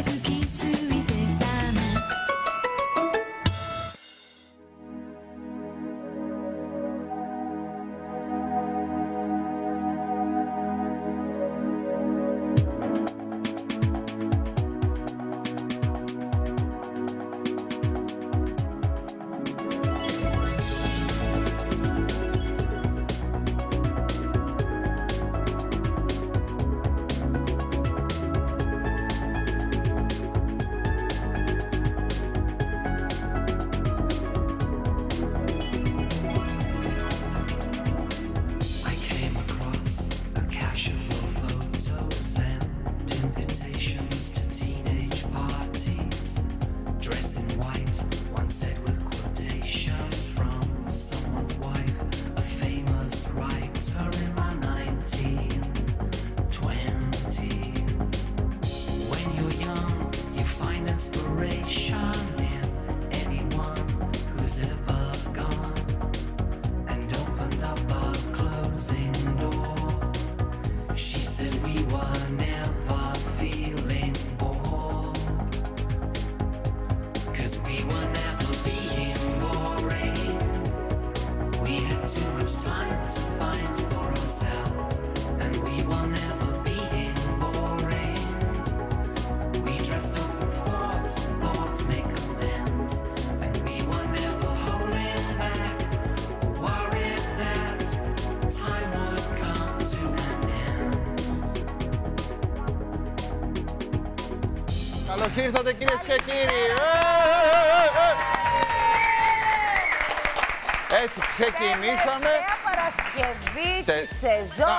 Καλώς ήρθατε κυρίες και κύριοι. Έτσι ξεκινήσαμε. Τελευταία Παρασκευή τη σεζόν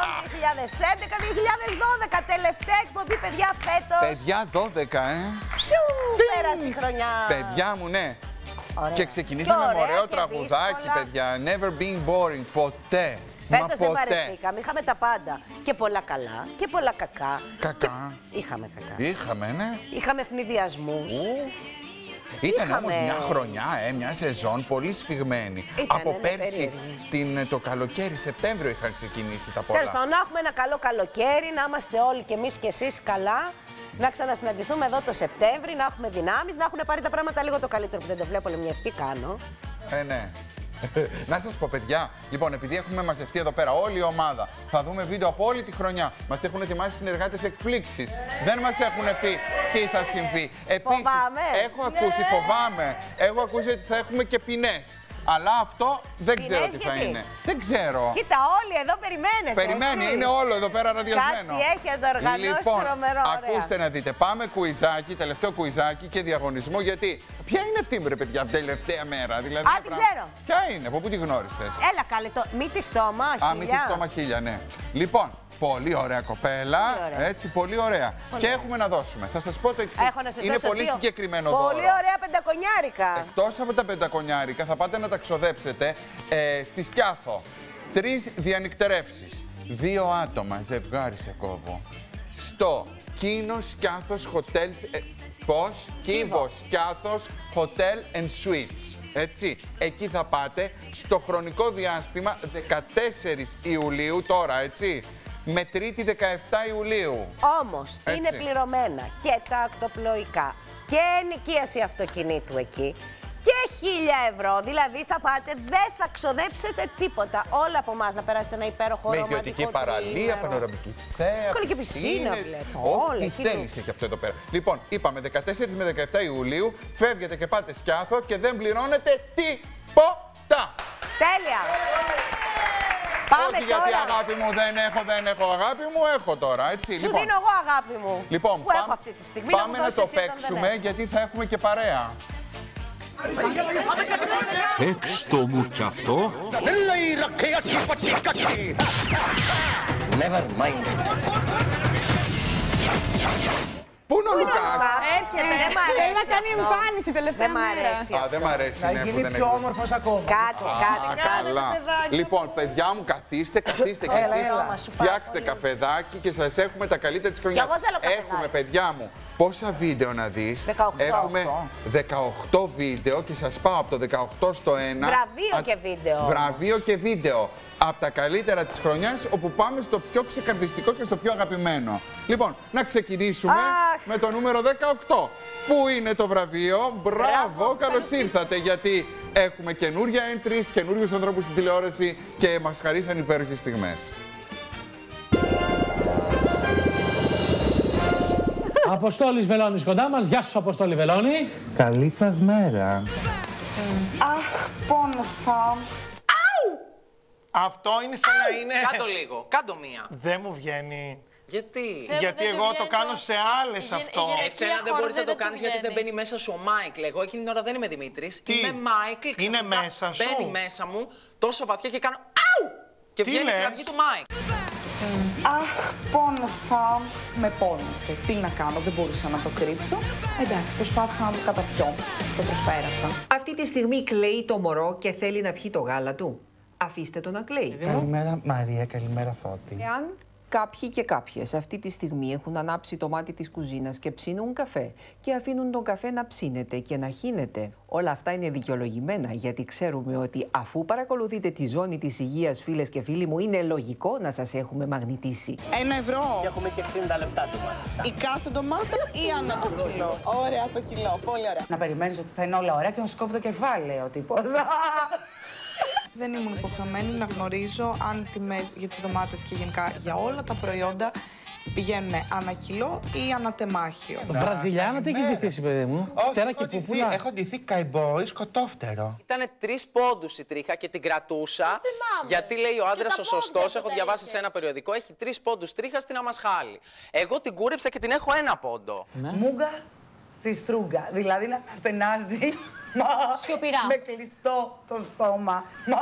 2011-2012. Τελευταία εκπομπή, παιδιά, φέτος. Παιδιά, 12, Πέρασε η χρονιά. Παιδιά μου, ναι. Ωραία. Και ξεκινήσαμε με ωραίο και τραγουδάκι, δύσκολα. παιδιά. Never been boring. Ποτέ. Φέτος δεν βαρεθήκαμε. Είχαμε τα πάντα. Και πολλά καλά και πολλά κακά. Κακά. Είχαμε κακά. Είχαμε, ναι. Είχαμε ευνηδιασμούς. Ήταν Είχαμε... όμως μια χρονιά, μια σεζόν πολύ σφιγμένη. Από πέρσι το καλοκαίρι, Σεπτέμβριο είχαν ξεκινήσει τα πολλά. Τέλος πάντων, να έχουμε ένα καλό καλοκαίρι, να είμαστε όλοι κι εμείς κι εσείς καλά. Να ξανασυναντηθούμε εδώ το Σεπτέμβρη, να έχουμε δυνάμεις, να έχουν πάρει τα πράγματα λίγο το καλύτερο που δεν το βλέπω, μια ευχή κάνω. Ναι. Να σας πω, παιδιά, λοιπόν, επειδή έχουμε μαζευτεί εδώ πέρα όλη η ομάδα, θα δούμε βίντεο από όλη τη χρονιά. Μας έχουν ετοιμάσει συνεργάτες εκπλήξεις. Δεν μας έχουν πει τι θα συμβεί. Επίσης, φοβάμαι. Έχω ακούσει ότι θα έχουμε και ποινές. Αλλά αυτό δεν ξέρω τι θα είναι. Δεν ξέρω. Κοίτα, όλοι εδώ περιμένετε. Περιμένει, είναι όλο εδώ πέρα ραδιασμένο. Κάτι έχετε οργανώσει, λοιπόν, τρομερό. ακούστε να δείτε. Πάμε κουιζάκι, τελευταίο κουιζάκι και διαγωνισμό. Γιατί. Ποια είναι αυτή, ρε παιδιά, τελευταία μέρα. Δηλαδή, την ξέρω. Ποια είναι, από πού τη γνώρισες? Έλα, καλέ, μύτη στόμα, χίλια. Μύτη στόμα, χίλια, ναι. Λοιπόν, πολύ ωραία κοπέλα. Πολύ ωραία. Έτσι, πολύ ωραία. Και έχουμε να δώσουμε. Θα σας πω το εξής. Είναι πολύ συγκεκριμένο δώρο. Πολύ ωραία πεντακονιάρικα. Εκτός από τα πεντακονιάρικα, θα πάτε να τα ξοδέψετε στη Σκιάθο. 3 διανυκτερεύσεις. 2 άτομα, ζευγάρι σε κόβω. Στο Κίνο Σκιάθος Hotels. Πώς? Κύβο Σκιάθος Hotel and Suites. Έτσι, εκεί θα πάτε στο χρονικό διάστημα 14 Ιουλίου, τώρα, έτσι, με Τρίτη 17 Ιουλίου. Όμως, είναι πληρωμένα και τα ακτοπλοϊκά και ενοικίαση αυτοκινήτου εκεί και 1.000 ευρώ. Δηλαδή θα πάτε, δεν θα ξοδέψετε τίποτα. Όλα από εμάς να περάσετε ένα υπέροχο ρομαντικό με ιδιωτική παραλία, πανοραμική θέα, εύκολη και πισίνα, βλέπω. Ό,τι θέλεις έχει αυτό εδώ πέρα. Λοιπόν, είπαμε 14 με 17 Ιουλίου, φεύγετε και πάτε Σκιάθο και δεν πληρώνετε τίποτα. Τέλεια! Πάμε όχι τώρα. Γιατί αγάπη μου δεν έχω αγάπη μου, έχω τώρα, έτσι. Σου δίνω εγώ αγάπη μου, λοιπόν, που έχω αυτή τη στιγμή. Πάμε να το παίξουμε γιατί θα έχουμε και παρέα. Παίξτο μου κι αυτό. Never mind. Πού είναι ο Λουκάς? Έρχεται, δεν μ' αρέσει. Θέλει να κάνει εμφάνιση τελευταία μέρα. Δεν μ' αρέσει. Να γίνει πιο όμορφος ακόμα. Κάτω, κάνετε παιδάκι. Λοιπόν, παιδιά μου, καθίστε και εσείς. Φτιάξτε καφεδάκι και σας έχουμε τα καλύτερα της χρονιάς. Έχουμε, παιδιά μου, πόσα βίντεο να δεις. 18. Έχουμε 18 βίντεο και σας πάω από το 18 στο 1. Βραβείο και βίντεο. Βραβείο και βίντεο. Από τα καλύτερα της χρονιάς, όπου πάμε στο πιο ξεκαρδιστικό και στο πιο αγαπημένο. Λοιπόν, να ξεκινήσουμε με το νούμερο 18. Πού είναι το βραβείο? Μπράβο, καλώς ήρθατε, γιατί έχουμε καινούρια entries, καινούριους ανθρώπους στην τηλεόραση και μας χαρίσαν υπέροχες στιγμές. Αποστόλης Βελώνης κοντά μας. Γεια σου, Αποστόλη Βελώνη. Καλή σας μέρα. Αχ, πόνωσα. Αυτό είναι σαν να είναι... Κάντο λίγο, κάντο μία. Δεν μου βγαίνει. Γιατί? Γιατί εγώ το κάνω σε άλλες αυτό. Εσένα δεν μπορείς να το κάνεις γιατί δεν μπαίνει μέσα σου ο Μάικλ. Εγώ εκείνη την ώρα δεν είμαι Δημήτρης. Είμαι Μάικλ. Είναι μέσα σου. Μπαίνει μέσα μου τόσο βαθιά και κάνω αου! Και βγαίνει η κραυγή του Μάικλ. Αχ, πόνωσα. Με πόνεσε. Τι να κάνω, δεν μπορούσα να το κρύψω. Εντάξει, προσπάθησα να το καταπιώ. Το προσπέρασα. Αυτή τη στιγμή κλαίει το μωρό και θέλει να πιει το γάλα του. Αφήστε το να κλαίει. Καλημέρα Μαρία, καλημέρα Φώτη. Εάν κάποιοι και κάποιες αυτή τη στιγμή έχουν ανάψει το μάτι της κουζίνας και ψήνουν καφέ και αφήνουν τον καφέ να ψήνεται και να χύνεται, όλα αυτά είναι δικαιολογημένα, γιατί ξέρουμε ότι αφού παρακολουθείτε τη ζώνη της υγείας, φίλες και φίλοι μου, είναι λογικό να σας έχουμε μαγνητήσει. 1 ευρώ. Και έχουμε και 60 λεπτά ντομάτα. Η κάθε ντομάτα ή ανά το κιλό? Ωραία το κιλό, πολύ ωραία. Να περιμένεις ότι θα είναι όλα ωραία και να σου κόβει το κεφάλι, λέει ο τύπος. Δεν ήμουν υποχρεωμένη να γνωρίζω αν οι τιμές για τις ντομάτες και γενικά για όλα τα προϊόντα πηγαίνουν ανά κιλό ή ανά τεμάχιο. Βραζιλιάνα, τι έχεις ντυθήσει, παιδί μου? Φτερά και πούπουλα. Έχω ντυθεί καϊμπόι, σκοτόφτερο. Ήτανε 3 πόντους η τρίχα και την κρατούσα. Γιατί λέει ο άντρας ο σωστός, έχω διαβάσει σε ένα περιοδικό, έχει 3 πόντους τρίχα στην αμασχάλη. Εγώ την κούρεψα και την έχω 1 πόντο. Μούγκα στη στρούγκα. Δηλαδή να στενάζει. Σιωπηρά. Με κλειστό το στόμα.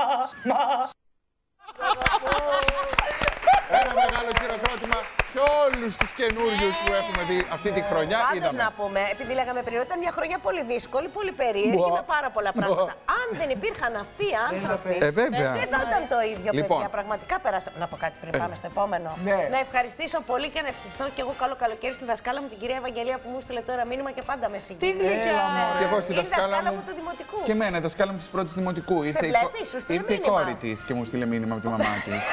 Ένα μεγάλο χειροκρότημα σε όλους τους καινούριους που έχουμε δει αυτή τη χρονιά. Πάντως να πούμε, επειδή λέγαμε πριν, ήταν μια χρονιά πολύ δύσκολη, πολύ περίεργη, με πάρα πολλά πράγματα. Αν δεν υπήρχαν αυτοί οι άνθρωποι, δεν θα ήταν το ίδιο, παιδιά. Πραγματικά πέρασαμε. Να πω κάτι πριν πάμε στο επόμενο. Να ευχαριστήσω πολύ και να ευχηθώ και εγώ καλό καλοκαίρι στη δασκάλα μου, την κυρία Ευαγγελία, που μου στείλε τώρα μήνυμα και πάντα με συγκίνησε. Τι γλυκιά! Και εγώ στη δασκάλα μου του δημοτικού. Και εμένα, η δασκάλα μου της πρώτης δημοτικού. Ήρθε η κόρη της και μου στείλε μήνυμα από τη μαμά της.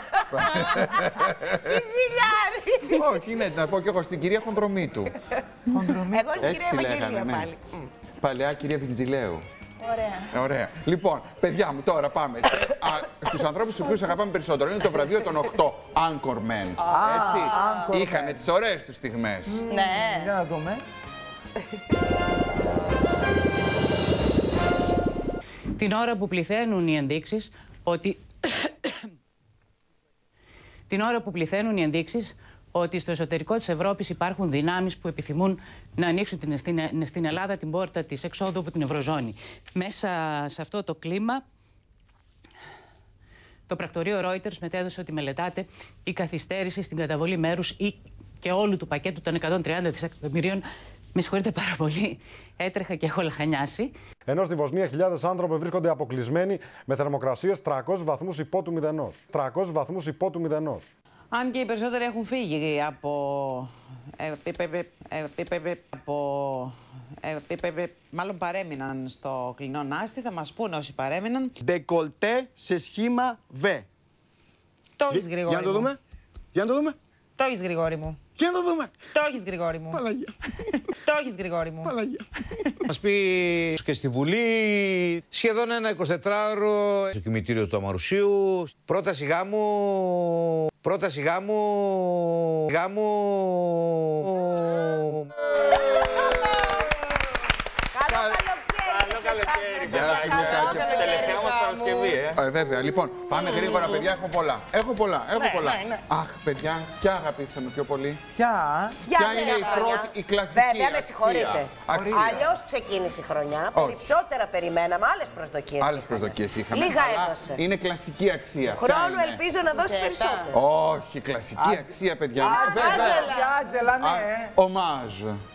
Όχι, ναι, να πω και εγώ στην κυρία Χονδρομήτου. Εγώ στην Έτσι κυρία τη λέγανε, Ευαγγελία ναι. πάλι. Παλαιά κυρία Βιτζιλέου. Ωραία. Ωραία. Λοιπόν, παιδιά μου, τώρα πάμε στους ανθρώπους τους οποίους αγαπάμε περισσότερο. Είναι το βραβείο των 8 Anchormen. Έτσι. Είχανε τις ωραίες τους στιγμές. Ναι. Για να δούμε. Την ώρα που πληθαίνουν οι ενδείξεις ότι... Την ώρα που πληθαίνουν οι ενδείξεις ότι στο εσωτερικό της Ευρώπης υπάρχουν δυνάμεις που επιθυμούν να ανοίξουν στην Ελλάδα την πόρτα της εξόδου από την Ευρωζώνη. Μέσα σε αυτό το κλίμα, το πρακτορείο Reuters μετέδωσε ότι μελετάται η καθυστέρηση στην καταβολή μέρους ή και όλου του πακέτου των 130 δισεκατομμυρίων. Με συγχωρείτε πάρα πολύ, έτρεχα και έχω λαχανιάσει. Ενώ στη Βοσνία χιλιάδες άνθρωποι βρίσκονται αποκλεισμένοι με θερμοκρασίες 300 βαθμούς υπό του μηδενός. 300 βαθμούς υπό του μηδενός. Αν και οι περισσότεροι έχουν φύγει μάλλον παρέμειναν στο κλεινό Νάστη, θα μας πούνε όσοι παρέμειναν. Ντεκολτέ σε σχήμα V. Το έχεις, Γρηγόρη μου. Για να το δούμε. Για να το δούμε. Το έχεις, Γρηγόρη μου. Για να το δούμε. Το έχεις, Γρηγόρη μου. Παναγία. Το έχεις, Γρηγόρη μου. Παναγία. Μας πει και στη Βουλή σχεδόν ένα 24ωρο στο κημητήριο του Αμαρουσίου. Πρόταση γάμου. Πρόταση γάμου. Γάμου. Τελευταία μας Παρασκευή, Βέβαια, λοιπόν, πάμε γρήγορα, παιδιά. Έχω πολλά. Έχω πολλά. Αχ, παιδιά, ποια αγαπήσαμε πιο πολύ? Ποια είναι η κλασική? Βέβαια, με συγχωρείτε. Αλλιώς ξεκίνησε η χρονιά. Περισσότερα περιμέναμε, άλλες προσδοκίες. Άλλες προσδοκίες είχαμε. Λίγα έδωσε. Είναι κλασική αξία. Χρόνο ελπίζω να δώσει περισσότερο. Όχι, κλασική αξία, παιδιά. Άτζελα, ναι. Ομάζ.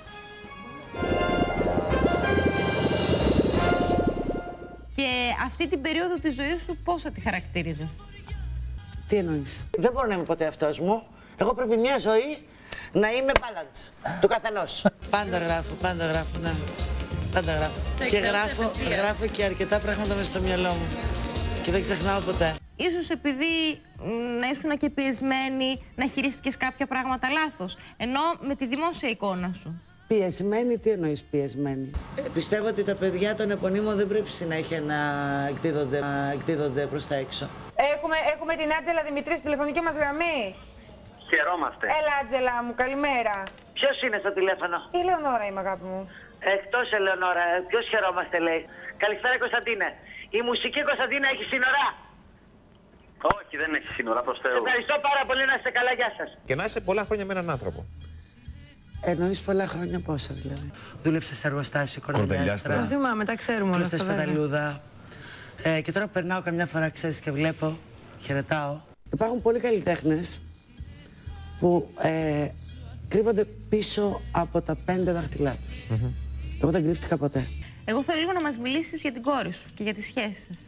Και αυτή την περίοδο της ζωής σου πώς θα τη χαρακτηρίζεις? Τι εννοείς? Δεν μπορώ να είμαι ποτέ αυτός μου. Εγώ πρέπει μια ζωή να είμαι balance του καθενός. Πάντα γράφω, ναι. Πάντα γράφω. Και γράφω και αρκετά πράγματα μες στο μυαλό μου. Και δεν ξεχνάω ποτέ. Ίσως επειδή να ήσουν και πιεσμένη να χειρίστηκες κάποια πράγματα λάθος. Ενώ με τη δημόσια εικόνα σου. Πιεσμένη, τι εννοείς πιεσμένη? Πιστεύω ότι τα παιδιά των επωνύμων δεν πρέπει συνέχεια να εκδίδονται προς τα έξω. Έχουμε την Άτζελα Δημητρή στη τηλεφωνική μας γραμμή. Χαιρόμαστε. Έλα, Άτζελα μου, καλημέρα. Ποιος είναι στο τηλέφωνο? Η Ελεονόρα είμαι, αγάπη μου. Εκτός Ελεονόρα, ποιος χαιρόμαστε, λέει. Καλησπέρα, Κωνσταντίνε. Η μουσική, Κωνσταντίνα, έχει σύνορα? Όχι, δεν έχει σύνορα, προς Θεού. Ευχαριστώ πάρα πολύ, να είστε καλά, γεια σας. Και να είσαι πολλά χρόνια με έναν άνθρωπο. Εννοείς πολλά χρόνια πόσα δηλαδή? Δούλεψα σε εργοστάσιο, Κορδελιάστρα. Το θυμάμαι, τα ξέρουμε όλα αυτά. Στα Σπαταλούδα. Και τώρα περνάω καμιά φορά, ξέρεις, και βλέπω, χαιρετάω. Υπάρχουν πολλοί καλλιτέχνες που κρύβονται πίσω από τα 5 δάχτυλά τους. Εγώ δεν κρύφτηκα ποτέ. Εγώ θέλω λίγο να μας μιλήσεις για την κόρη σου και για τις σχέσεις σας.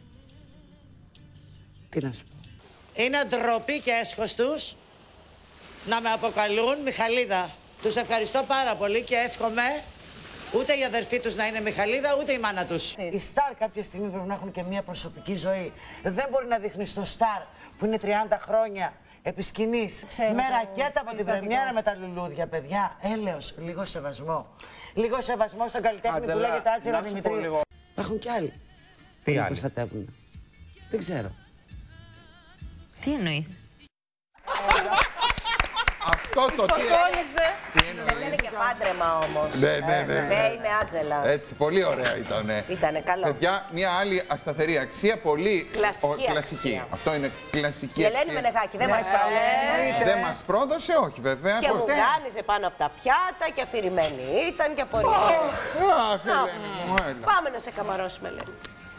Τι να σου πω. Είναι ντροπή και έσχος τους να με αποκαλούν Μιχαλίδα. Τους ευχαριστώ πάρα πολύ και εύχομαι ούτε η αδερφή τους να είναι Μιχαλίδα, ούτε η μάνα τους. Οι στάρ κάποια στιγμή πρέπει να έχουν και μια προσωπική ζωή. Δεν μπορεί να δείχνεις το στάρ που είναι 30 χρόνια επί σκηνής. Με ρακέτα από την πρεμιέρα με τα λουλούδια, παιδιά. Έλεος, λίγο σεβασμό. Λίγο σεβασμό στον καλλιτέχνη που λέγεται Άτζελα Δημητρή. Υπάρχουν κι άλλοι. Τι άλλοι? Προστατεύουν. Δεν ξέρω. Τι εννοείς? Αυτό το τι Ήταν και πάντρεμα όμως. Ναι. Είμαι Άτζελα. Έτσι, πολύ ωραία ήτανε. Ήτανε καλό. Παιδιά, μια άλλη ασταθερή αξία, πολύ κλασική. Αξία. Αυτό είναι κλασική Η αξία. Ελένη Μενεγάκη δεν μας πρόδωσε. Δεν μας πρόδωσε, όχι βέβαια. Και μου γάνιζε πάνω από τα πιάτα και αφηρημένη ήταν και απορία. Αχ, Ελένη μου, έλα. Πάμε να σε καμαρώσουμε, Ελένη.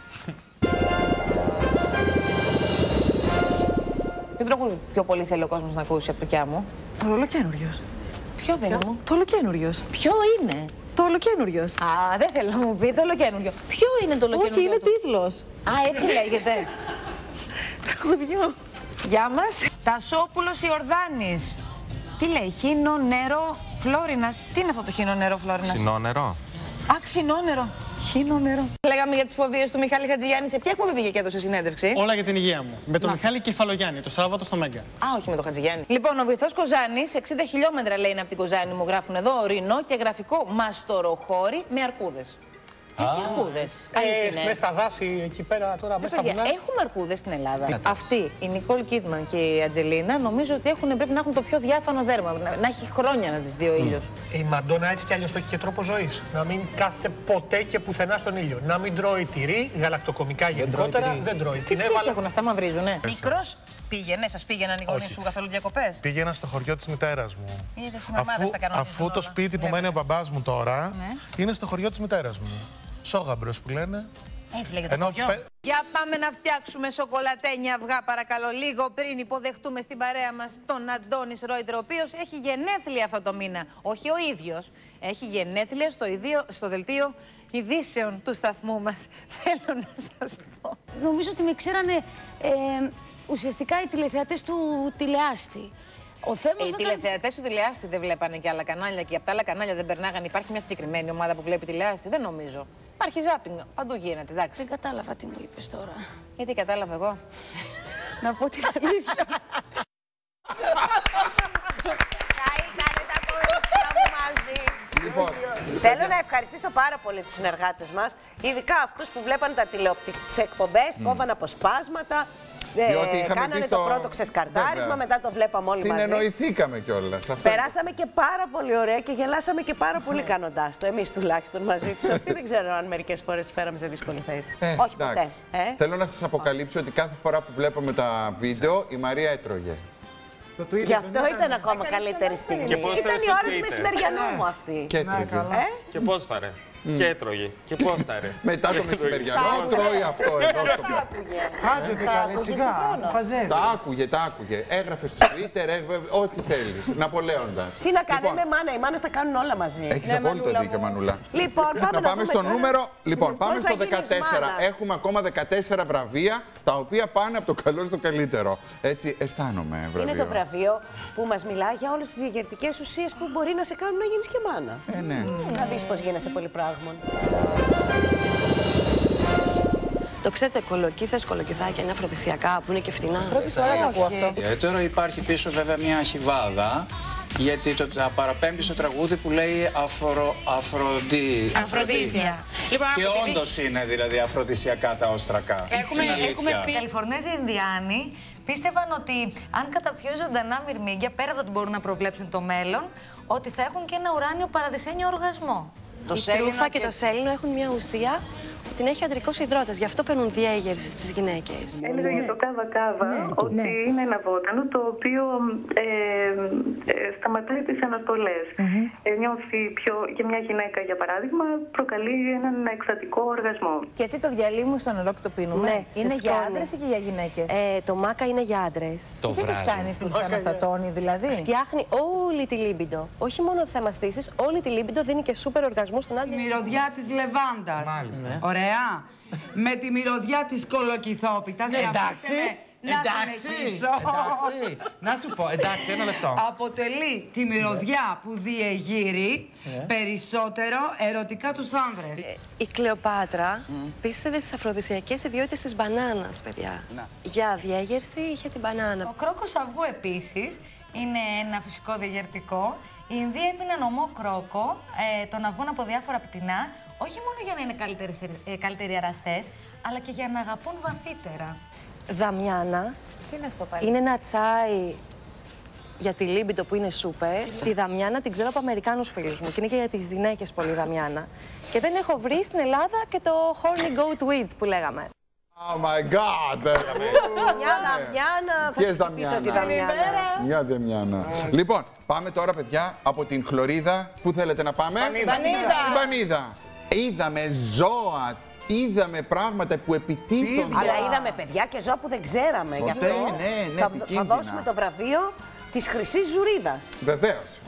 Ποιο τραγούδι πιο πολύ θέλει ο κόσμος να ακούσει από το Κιά μου? Το Ολοκένουργιος. Ποιο, παιδί μου? Το Ολοκένουργιος. Ποιο είναι? Το Ολοκένουργιος. Α, δεν θέλω να μου πει το Ολοκένουργιο. Ποιο είναι το Ολοκένουργιο? Όχι, είναι τίτλος. Α, έτσι λέγεται. Τραγουδιό. Γεια μας. Τασόπουλος Ιορδάνης. Τι λέει, χίνο, νερό, Φλόρινας. Τι είναι αυτό το χίνο, νερό, Φλόρινας? Ξινόνερο. Α, ξινόνερο. Χίνο, νερό. Λέγαμε για τις φοβίες του Μιχάλη Χατζηγιάννη. Σε ποια εκπομπή πήγε και έδωσε συνέντευξη? Όλα για την υγεία μου. Με τον Μιχάλη Κεφαλογιάννη, το Σάββατο στο Μέγκα. Α, όχι με τον Χατζηγιάννη. Λοιπόν, ο βυθός Κοζάνης, 60 χιλιόμετρα λέει είναι από την Κοζάνη, μου γράφουν εδώ, ορεινό και γραφικό μαστοροχώρι με αρκούδες. Έχει αρκούδες. Μέσα στα δάση εκεί πέρα τώρα, μέσα στα βουνά. Έχουμε αρκούδες στην Ελλάδα. Αυτή, η Νικόλ Κίτμαν και η Ατζελίνα, νομίζω ότι πρέπει να έχουν το πιο διάφανο δέρμα. Να έχει χρόνια να τις δει ο ήλιος. Η Μαντόνα έτσι κι αλλιώς το έχει και τρόπο ζωής. Να μην κάθεται ποτέ και πουθενά στον ήλιο. Να μην τρώει τυρί, γαλακτοκομικά γενικότερα. Δεν τρώει. Τι σχέση έχουν αυτά, μαυρίζουνε? Μικρός πήγαινε, σας πήγαιναν οι γονείς σου καθόλου διακοπές? Πήγαινα στο χωριό της μητέρας μου. Αφού το σπίτι που μένει ο μπαμπάς μου τώρα είναι στο χωριό της μητέρας μου. Σόγαμπρος που λένε. Έτσι λέγεται το χωριό. Για πάμε να φτιάξουμε σοκολατένια αυγά, παρακαλώ, λίγο πριν υποδεχτούμε στην παρέα μας τον Αντώνη Ρόιτερ, ο οποίος έχει γενέθλια αυτό το μήνα. Όχι ο ίδιος. Έχει γενέθλια στο δελτίο ειδήσεων του σταθμού μας. Θέλω να σας πω. Νομίζω ότι με ξέρανε ουσιαστικά οι τηλεθεατές του τηλεάστη. Οι τηλεθεατές του τηλεάστη δεν βλέπανε και άλλα κανάλια και από τα άλλα κανάλια δεν περνάγανε. Υπάρχει μια συγκεκριμένη ομάδα που βλέπει τηλεάστη? Δεν νομίζω. Υπάρχει ζάπινγκ. Παντού γίνεται, εντάξει. Δεν κατάλαβα τι μου είπες τώρα. Γιατί κατάλαβα εγώ? Να πω την αλήθεια. Καήκανε τα κορίτσια μου μαζί. Λοιπόν, θέλω να ευχαριστήσω πάρα πολύ τους συνεργάτες μας, ειδικά αυτούς που βλέπαν τις εκπομπές, κόβαν αποσπάσματα. Κάνανε το πρώτο ξεσκαρτάρισμα, μετά το βλέπαμε όλοι μαζί. Συνεννοηθήκαμε κιόλας. Περάσαμε και πάρα πολύ ωραία και γελάσαμε και πάρα πολύ κάνοντάς το. Εμείς τουλάχιστον μαζί τους. Αυτοί δεν ξέρω αν μερικές φορές τους φέραμε σε δύσκολη θέση. Όχι ποτέ. Θέλω να σας αποκαλύψω ότι κάθε φορά που βλέπαμε τα βίντεο η Μαρία έτρωγε. Γι' αυτό ήταν ακόμα καλύτερη στιγμή. Ήταν η ώρα του μεσημεριανού μου αυτή. Και πώς θα ρε? Και έτρωγε. Και πώς θα ρε? Μετά το μεσημεριανό τρώει αυτό εδώ. Χάζεται καλέ, σιγά. Τα άκουγε. Έγραφε στο Twitter, ό,τι θέλεις. Ναπολέοντας. Τι να κάνει με μάνα, οι μάνες τα κάνουν όλα μαζί. Έχεις απόλυτο δίκιο, Μανούλα. Λοιπόν, πάμε στο νούμερο. Λοιπόν, πάμε στο 14. Έχουμε ακόμα 14 βραβεία τα οποία πάνε από το καλό στο καλύτερο. Έτσι αισθάνομαι βραβείο. Είναι το βραβείο που μας μιλά για όλες τις διαγερτικές ουσίες που μπορεί να σε κάνουν να γίνεις και μάνα. Ναι. Να δεις πώς γίνεσαι πολυπράγμων. Το ξέρετε, κολοκύθες, κολοκυθάκια είναι αφροδισιακά που είναι και φτηνά. Πρώτη φορά το ακούω αυτό. Τώρα υπάρχει πίσω βέβαια μια χιβάδα. Γιατί τα παραπέμπει στο τραγούδι που λέει Αφροδίσια. Λοιπόν, και όντως είναι δηλαδή αφροδισιακά τα όστρακα. Έχουμε πει. Οι Καλιφορνέζοι Ινδιάνοι πίστευαν ότι αν καταπιούν ζωντανά μυρμήγκια, πέρα από ότι μπορούν να προβλέψουν το μέλλον, ότι θα έχουν και ένα ουράνιο παραδεισένιο οργασμό. Η τρούφα και το σέλινο έχουν μια ουσία που την έχει ο αντρικός υδρότας. Γι' αυτό παίρνουν διέγερση στις γυναίκες. Έλεγα για το κάβα-κάβα ότι είναι ένα βότανο το οποίο σταματάει τις αναστολές. Νιώθει για μια γυναίκα, για παράδειγμα, προκαλεί έναν εκστατικό οργασμό. Και τι το διαλύμουμε στο νερό και το πίνουμε. Ναι, είναι για άντρες ή και για γυναίκες? Το μάκα είναι για άντρες. Τι τους κάνει, τους αναστατώνει δηλαδή? Φτιάχνει όλη τη λίμπιντο. Όχι μόνο θέμα στήσης, όλη τη λίμπιντο δίνει και σούπερ οργασμό στον άντρα. Η μυρωδιά της λεβάντας. Ωραία. Με τη μυρωδιά της κολοκυθόπιτας. Εντάξει. Να σου πω, εντάξει, ένα λεπτό. Αποτελεί τη μυρωδιά που διεγείρει περισσότερο ερωτικά τους άνδρες. Η Κλεοπάτρα πίστευε στις αφροδισιακές ιδιότητες της μπανάνας, παιδιά. Για διέγερση είχε την μπανάνα. Ο κρόκος αυγού επίσης είναι ένα φυσικό διαγερτικό. Οι Ινδοί έπιναν ομό κρόκο των αυγών από διάφορα πτηνά, όχι μόνο για να είναι καλύτεροι εραστές, αλλά και για να αγαπούν βαθύτερα. Δαμιάνα. Τι είναι αυτό πάλι? Είναι ένα τσάι για τη λίμπιντο που είναι σούπερ. Τη Δαμιάνα την ξέρω από Αμερικάνους φίλους μου και είναι και για τις γυναίκες πολύ Δαμιάνα. Και δεν έχω βρει στην Ελλάδα και το horny goat weed που λέγαμε. Oh my God! Μια Δαμιάνα, θα χτυπήσω τη Δαμιάνα. Μια Δαμιάνα. Λοιπόν, πάμε τώρα, παιδιά, από την Χλωρίδα. Πού θέλετε να πάμε? Πανίδα. Είδαμε ζώα, είδαμε πράγματα που επιτίθονται. Αλλά είδαμε παιδιά και ζώα που δεν ξέραμε. Γι' αυτό θα δώσουμε το βραβείο της Χρυσής Ζουρίδας. Βεβαίως.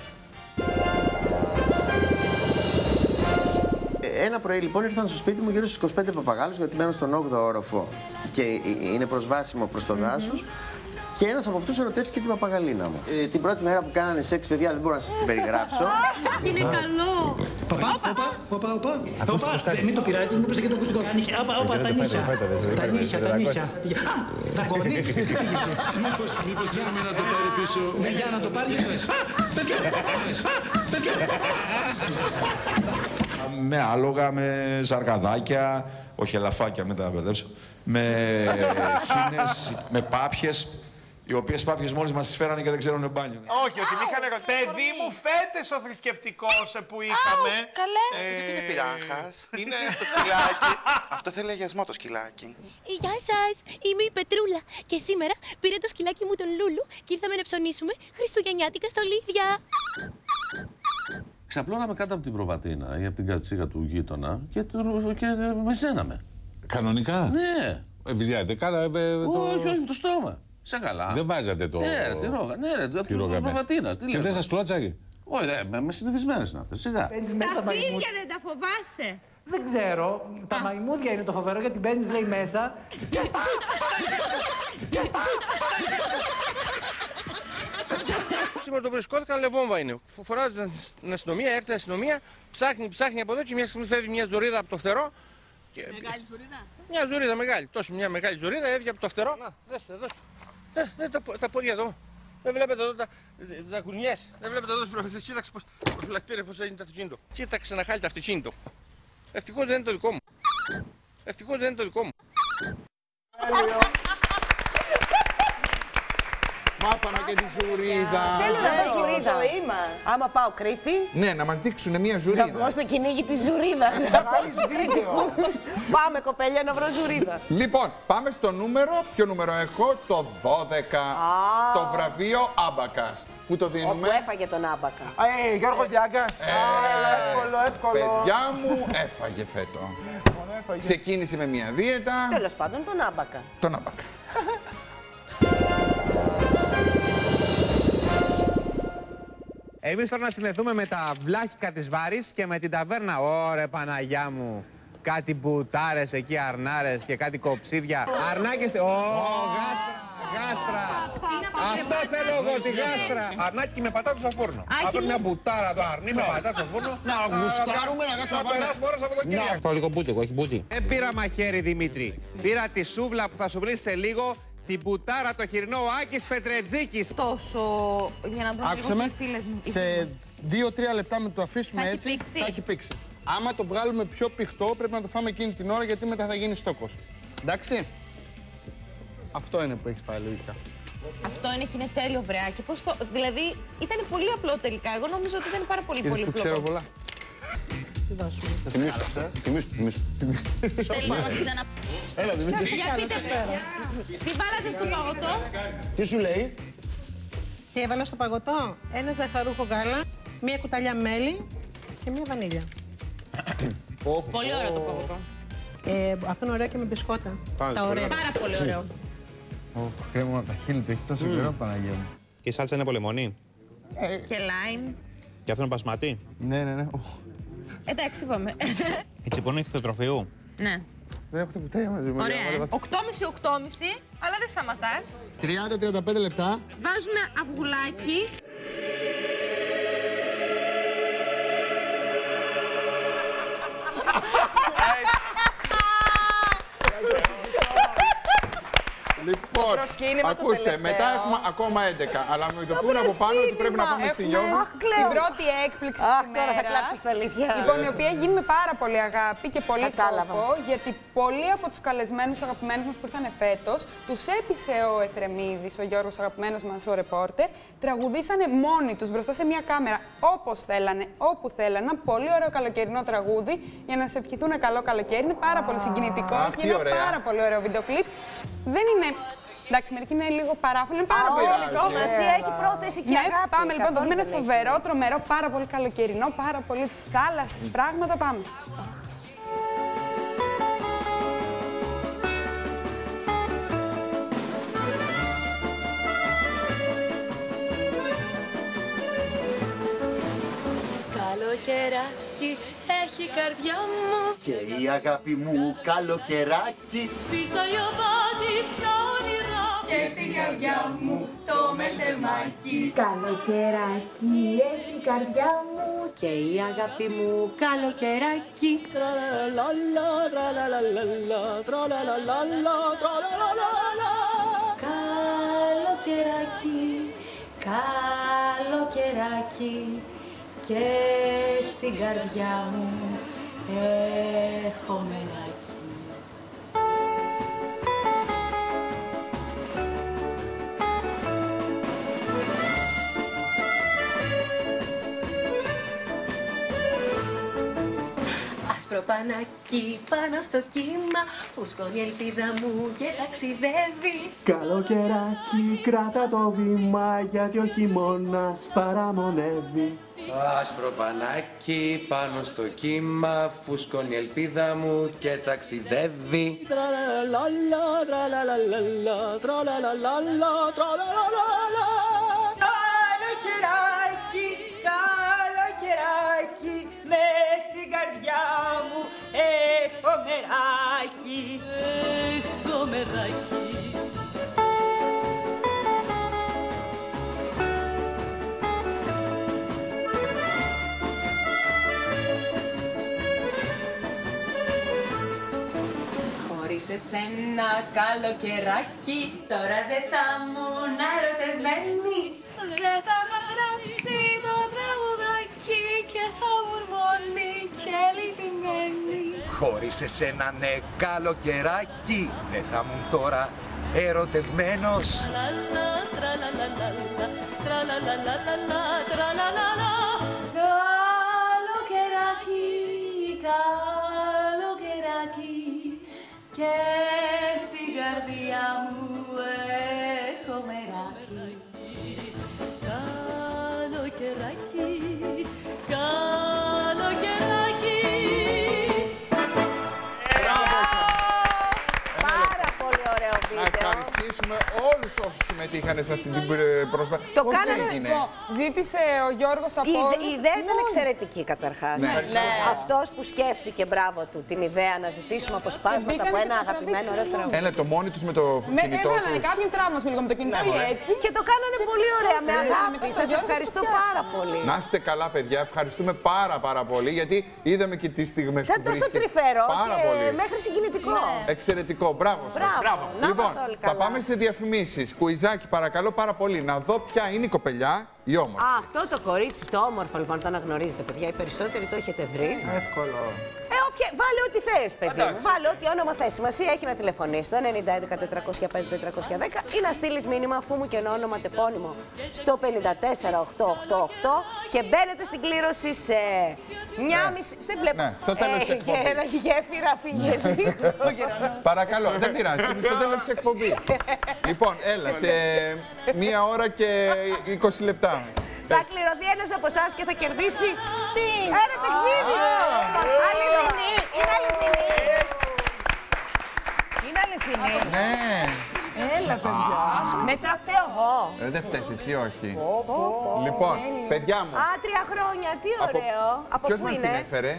Ένα πρωί λοιπόν ήρθαν στο σπίτι μου γύρω στους 25 παπαγάλους, γιατί μένω στον 8ο όροφο και είναι προσβάσιμο προς το δάσος. Και ένας από αυτούς ερωτεύτηκε την παπαγαλίνα μου. Την πρώτη μέρα που κάνανε σεξ, παιδιά, δεν μπορώ να σας την περιγράψω. Είναι καλό! Παπά, μην το πειράζεις, μου πες και το ακουστικό. Τα νύχια. Τα νύχια. Δαγκώνει. Μήπως θέλουμε να το πάρει πίσω. Ναι, για να το πάρει. Με άλογα, με ζαργαδάκια, όχι ελαφάκια, μην τα μπερδέψω. Με χήνες, με πάπιες. Οι οποίες πάπιες μόλις μας τις φέρανε και δεν ξέρουν μπάνιο. Όχι, ότι είχαν. Παιδί μου, φέτες ο θρησκευτικός που είχαμε. Καλέ. Αυτό είναι πυράχας. Είναι το σκυλάκι. Αυτό θέλει αγιασμό το σκυλάκι. Γεια σας, είμαι η Πετρούλα. Και σήμερα πήρα το σκυλάκι μου τον Λούλου και ήρθαμε να ψωνίσουμε χριστουγεννιάτικα στολίδια. Ξαπλώναμε κάτω από την προβατίνα ή από την κατσίκα του γείτονα και με ζέναμε. Κανονικά. Ναι. Βυζιάτε κάτω. Όχι, το στόμα. Σε καλά. Δεν βάζατε το. Ναι, τη ρόγα. Ναι, από την προβατίνα. Και δεν σας κλώτσαγε? Όχι, με συνηθισμένες είναι αυτές. Σιγά. Τα φίδια δεν τα φοβάσαι? Δεν ξέρω. Τα μαϊμούδια είναι το φοβερό γιατί μπαίνεις, λέει, μέσα. Σήμερα το βρισκόταν, λεβόμβα είναι. Φοράω την αστυνομία, έρθει η αστυνομία, ψάχνει από εδώ και μια στιγμή φεύγει μια ζωρίδα από το φτερό. Μεγάλη ζουρίδα. Μια ζωρίδα μεγάλη. Τόσο μια μεγάλη ζωρίδα έβγαινε από το φτερό. Να, δέστε. Τα πόδια εδώ. Δεν βλέπετε εδώ τις ζακουνιές. Δεν βλέπετε εδώ τις προφεσίες. Κοίταξε το φυλακτήριο πώς έγινε το αυτοκίνητο. Κοίταξε να χάλει το αυτοκίνητο. Ευτυχώς δεν είναι το δικό μου. Ευτυχώς δεν είναι το δικό μου. Μάθαμε και τη ζουρίδα. Θέλω να δω ζουρίδα. Άμα πάω Κρήτη. Ναι, να μας δείξουν μια ζουρίδα. Θα βγω στο κυνήγι της ζουρίδας. Πάμε κοπέλια να βρω ζουρίδα. Λοιπόν, πάμε στο νούμερο. Ποιο νούμερο έχω? Το 12. Το βραβείο Άμπακας. Πού το δίνουμε? Όπου έφαγε τον Άμπακα. Γιώργος Λιάγκας. Εύκολο. Παιδιά μου, έφαγε φέτο. Ξεκίνησε με μια δίαιτα. Τέλος πάντων, τον Άμπακα. Τον Άμπακα. Εμείς τώρα να συνδεθούμε με τα βλάχικα της Βάρης και με την ταβέρνα. Ωρε Παναγιά μου. κάτι μπουτάρες εκεί, αρνάρες και κάτι κοψίδια. Αρνάκες... Γάστρα! Αυτό θέλω εγώ, τη γάστρα! Αρνάκι με πατάτου στο φούρνο. Αυτό είναι μια μπουτάρα εδώ, αρνί με πατάτου στο φούρνο. Να γουστάρουμε, να κάτσουμε να περάσουμε ώρα Σαββατοκύριακο. Το λίγο μπούτι, εγώ έχει μπούτι. Δεν πήρα μαχαίρι, Δημήτρη. Πήρα τη σούβλα που θα σου βρει σε λίγο. Την μπουτάρα, το χοιρινό, ο Άκης Πετρετζίκης. Τόσο, για να δω λίγο οι φίλες μου. Σε 2-3 λεπτά με το αφήσουμε έτσι, θα έχει πήξει. Άμα το βγάλουμε πιο πηχτό, πρέπει να το φάμε εκείνη την ώρα, γιατί μετά θα γίνει στόκος. Εντάξει. Αυτό είναι που έχεις πάει λογικά. Αυτό είναι και είναι τέλειο βρεάκι. Πώς το... Δηλαδή, ήταν πολύ απλό τελικά. Εγώ νομίζω ότι ήταν πάρα πολύ απλό. Ξέρω πολλά. Τι δώσουμε. Θυμήσου. Έλα, Δημήτρη. Για πείτε, τι βάλατε στο παγωτό. Τι σου λέει. Τι έβαλα στο παγωτό. Ένα ζαχαρούχο γάλα, μία κουταλιά μέλι και μία βανίλια. Πολύ ωραίο το παγωτό. Αυτό είναι ωραίο και με μπισκότα. Πάρα πολύ ωραίο. Κρέμα από τα χείλη του, έχει τόσο καιρό, Παναγία μου. Και η σάλτσα είναι πολεμονή. Και λάιμ. Και αυτό είναι πασματί. Ναι. Εντάξει, είπαμε. Η τσιπονή χθιοτροφείου. Ναι. Δεν έχω το κουτάκι μαζί μου. Ωραία. 8,5-8,5, αλλά δεν σταματάς. 30-35 λεπτά. Βάζουμε αυγουλάκι. Λοιπόν, ακούστε, μετά έχουμε ακόμα 11, αλλά με ειδοποιούν από πάνω ότι πρέπει να πάμε στη Γιώργο. Την πρώτη έκπληξη της ημέρας. Τώρα θα κλάψεις τα αλήθεια. Λοιπόν, η οποία γίνει με πάρα πολύ αγάπη και πολύ κόπο, γιατί πολλοί από τους καλεσμένους αγαπημένους μας που ήρθαν φέτος, τους έπεισε ο Εφρεμίδης, ο Γιώργος αγαπημένος μας, ο ρεπόρτερ, τραγουδήσανε μόνοι τους μπροστά σε μια κάμερα όπως θέλανε, όπου θέλανε. Ένα πολύ ωραίο καλοκαιρινό τραγούδι για να σε ευχηθούν καλό καλοκαίρι. Είναι πάρα πολύ συγκινητικό και είναι πάρα πολύ ωραίο βίντεο κλιπ. Δεν είναι. Εντάξει, μερικοί είναι λίγο παράφωνοι, είναι πάρα πολύ γλυκό. Σημασία έχει πρόθεση και αγάπη. Πάμε λοιπόν, το είναι φοβερό, τρομερό, πάρα πολύ καλοκαιρινό, πάρα πολύ θάλασσες, πράγματα, πάμε. Καλοκαιράκι έχει η καρδιά μου και η αγάπη μου καλοκαιράκι. Πίσω λιωμάτι στα όνειρά και στην καρδιά μου το μελτεμάκι. Καλοκαιράκι έχει η καρδιά μου και η αγάπη μου καλοκαιράκι. Τραλαλαλα, τραλαλαλα, τραλαλαλα, τραλαλαλα. Καλοκαιράκι, καλοκαιράκι και στην καρδιά μου έχω μεράκι. Άσπρο πανάκι πάνω στο κύμα, φουσκώνει η ελπίδα μου και ταξιδεύει. Καλοκαιράκι κράτα το βήμα, γιατί ο χειμώνας παραμονεύει. Άσπρο πανάκι πάνω στο κύμα, φουσκώνει η ελπίδα μου και ταξιδεύει. Τραλαλαλα, τραλαλαλα, τραλαλαλα, τραλαλαλα. Καλοκαιράκι, καλοκαιράκι, μες στην καρδιά μου έχω μεράκι, έχω μεράκι. Χωρίς εσένα καλοκαιράκι, τώρα δεν θα ήμουν ερωτευμένη. Δεν θα είχα γράψει το τραγουδάκι και θα ήμουν μόνη και λυπημένη. Χωρίς εσένα ναι καλοκαιράκι, δεν θα ήμουν τώρα ερωτευμένος. Καλοκαιράκι, καλοκαιράκι και στην καρδιά μου έχω μεράκι. Καλοκαιράκι, καλοκαιράκι. Πάρα πολύ ωραίο βίντεο. Να ευχαριστήσουμε όλους όσους συμμετείχαν σε αυτή την προσπάθεια. Το κάνανε. Ζήτησε ο Γιώργος από όλους. Η ιδέα ήταν εξαιρετική καταρχάς. Αυτός που σκέφτηκε, μπράβο του, την ιδέα να ζητήσουμε αποσπάσματα από ένα αγαπημένο ωραίο τραγούδι. Ένα το μόνοι τους με το κινητό τους. Έβαλανε κάποιον τραύμα λίγο με το κινητό ή έτσι. Και το κάνανε πολύ ωραία, με αγάπη. Σας ευχαριστώ πάρα πολύ. Να είστε καλά, παιδιά. Ευχαριστούμε πάρα πολύ, γιατί είδαμε και τις στιγμές που ήταν τόσο τρυφερό και μέχρι συγκινητικό. Εξαιρετικό. Μπράβο σας. Λοιπόν, θα πάμε σε διαφημίσεις. Κουιζάκι, παρακαλώ πάρα πολύ. Να δω ποια είναι η κοπελιά, η όμορφη. Αυτό το κορίτσι, το όμορφο, λοιπόν, το αναγνωρίζετε, παιδιά. Οι περισσότεροι το έχετε βρει. Εύκολο. Βάλε ό,τι θες, παιδί μου. Βάλε ό,τι όνομα θες. Σημασία έχει να τηλεφωνήσεις στο 9011-405-410 ή να στείλεις μήνυμα αφού μου και ένα όνομα τεπώνυμο στο 54888 και μπαίνετε στην κλήρωση σε μια μισή. Σε βλέπω. Στο τέλος της εκπομπής. Ένα γέφυρα φύγε λίγο. Παρακαλώ, δεν πειράζει. Στο τέλος της εκπομπής. Λοιπόν, έλα, σε 1 ώρα και 20 λεπτά. Θα κληρωθεί ένας από εσάς και θα κερδίσει ένα παιχνίδι. Αληθινή. Είναι αληθινή. Είναι αληθινή. Ναι. Έλα, παιδιά. Μετραχτώ εγώ. Δεν φταίς εσύ, όχι. Λοιπόν, παιδιά μου. 3 χρόνια. Τι ωραίο. Από ποιος πού μας είναι? την έφερε?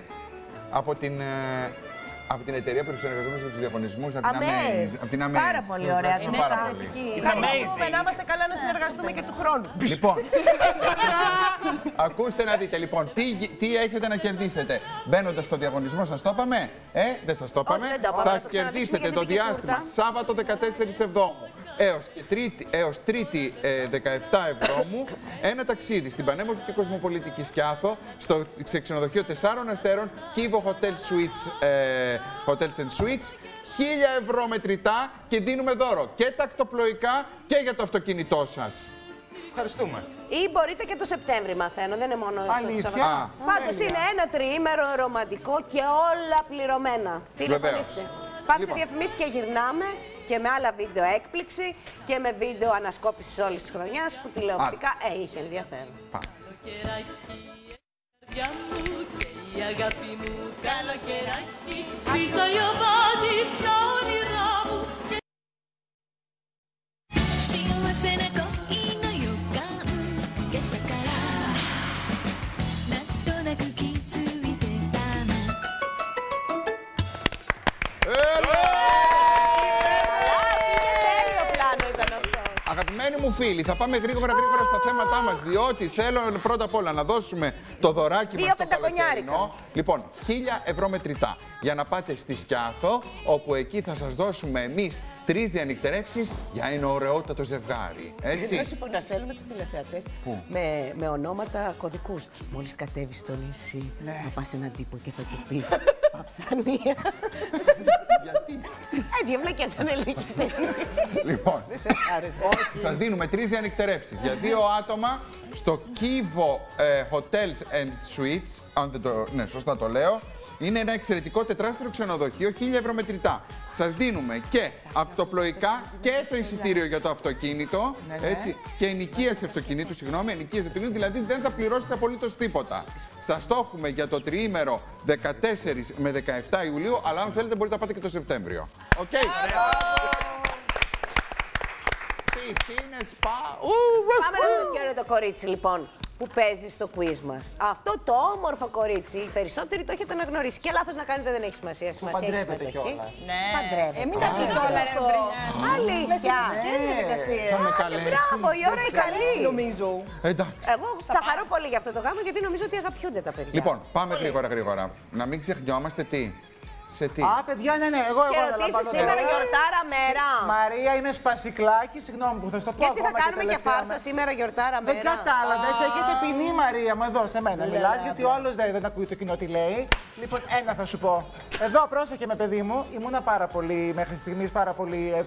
Από την εταιρεία που συνεργαζόμαστε με τους διαγωνισμούς, από την Amaze. Πάρα πολύ ωραία. Είναι εξαιρετική. Θα μπορούμε να είμαστε καλά να συνεργαστούμε και του χρόνου. Λοιπόν, ακούστε να δείτε, λοιπόν, τι έχετε να κερδίσετε. Μπαίνοντας στο διαγωνισμό, σας το είπαμε? Δεν σας το είπαμε. Θα κερδίσετε το διάστημα Σάββατο 14 Εβδόμου έως Τρίτη 17 Εβδόμου ένα ταξίδι στην πανέμορφη και κοσμοπολιτική Σκιάθο, σε ξενοδοχείο 4 αστέρων, Kivo Hotels and Suites, 1.000 ευρώ μετρητά και δίνουμε δώρο και τακτοπλοϊκά και για το αυτοκίνητό σας. Ευχαριστούμε. Ή μπορείτε και το Σεπτέμβρη, μαθαίνω, δεν είναι μόνο Αλήθεια. το Σαββατό. Πάντως είναι ένα τριήμερο ρομαντικό και όλα πληρωμένα. Τηλεφωνήστε. Πάμε σε διαφημίσεις και γυρνάμε και με άλλα βίντεο έκπληξη και με βίντεο ανασκόπησης όλης της χρονιάς που τηλεοπτικά είχε ενδιαφέρον. Η αγάπη μου καλοκαιράκι, πίσω λιωβάζει στα όνειρά μου. Αγαπημένοι μου φίλοι, θα πάμε γρήγορα στα θέματά μας, διότι θέλω πρώτα απ' όλα να δώσουμε το δωράκι μας στο καλοκαιρινό. Λοιπόν, 1.000 ευρώ μετρητά για να πάτε στη Σκιάθο, όπου εκεί θα σας δώσουμε εμείς 3 διανυκτερεύσεις για ένα ωραιότατο ζευγάρι. Έτσι. Όχι που να στέλνουμε τους τηλεθεατές με ονόματα κωδικούς. Μόλις κατέβεις στο νησί, θα πας έναν τύπο και θα του πει Παψανία. Γιατί? Έτσι, βλακές ανελίκη. Λοιπόν, σας δίνουμε 3 διανυκτερεύσεις για 2 άτομα στο Kivo Hotels and Suites, αν δεν σωστά το λέω. Είναι ένα εξαιρετικό τετράστρο ξενοδοχείο, 1.000 ευρώ μετρητά. Σας δίνουμε και ακτοπλοϊκά και το εισιτήριο για το αυτοκίνητο, έτσι, και ενοικίαση αυτοκινήτου, ενοικίαση αυτοκινήτου, δηλαδή δεν θα πληρώσετε απολύτως τίποτα. Σας το έχουμε για το τριήμερο 14 με 17 Ιουλίου, αλλά αν θέλετε μπορείτε να πάτε και το Σεπτέμβριο. Οκ. Πάμε να δούμε ποιο είναι το κορίτσι, λοιπόν, που παίζει στο quiz μας. Αυτό το όμορφο κορίτσι, οι περισσότεροι το έχετε αναγνωρίσει. Και λάθος να κάνετε δεν έχει σημασία. Παντρεύεται κιόλας. Ναι. Παντρεύεται. Μην τα πεις όλα, ρε Βρυνιά. Αλήθεια. Και διαδικασίες. Μπράβο, η ώρα είναι καλή. Νομίζω. Εντάξει. Εγώ θα χαρώ πολύ για αυτό το γάμο, γιατί νομίζω ότι αγαπιούνται τα παιδιά. Λοιπόν, πάμε γρήγορα. Να μην ξεχνιόμαστε τι. Σε τι. Α, παιδιά, ναι, εγώ και ρωτήσεις σήμερα γιορτάρα μέρα. Μαρία, είμαι σπασικλάκι, συγγνώμη που θα στο πω. Γιατί θα κάνουμε και φάρσα σήμερα γιορτάρα μέρα. Δεν κατάλαβες, έχετε ποινή, Μαρία μου, εδώ σε μένα. Μιλάς, γιατί ο άλλος δεν ακούει το κοινό τι λέει. Λοιπόν, ένα θα σου πω. Εδώ, πρόσεχε με, παιδί μου, ήμουνα πάρα πολύ μέχρι στιγμής, πάρα πολύ.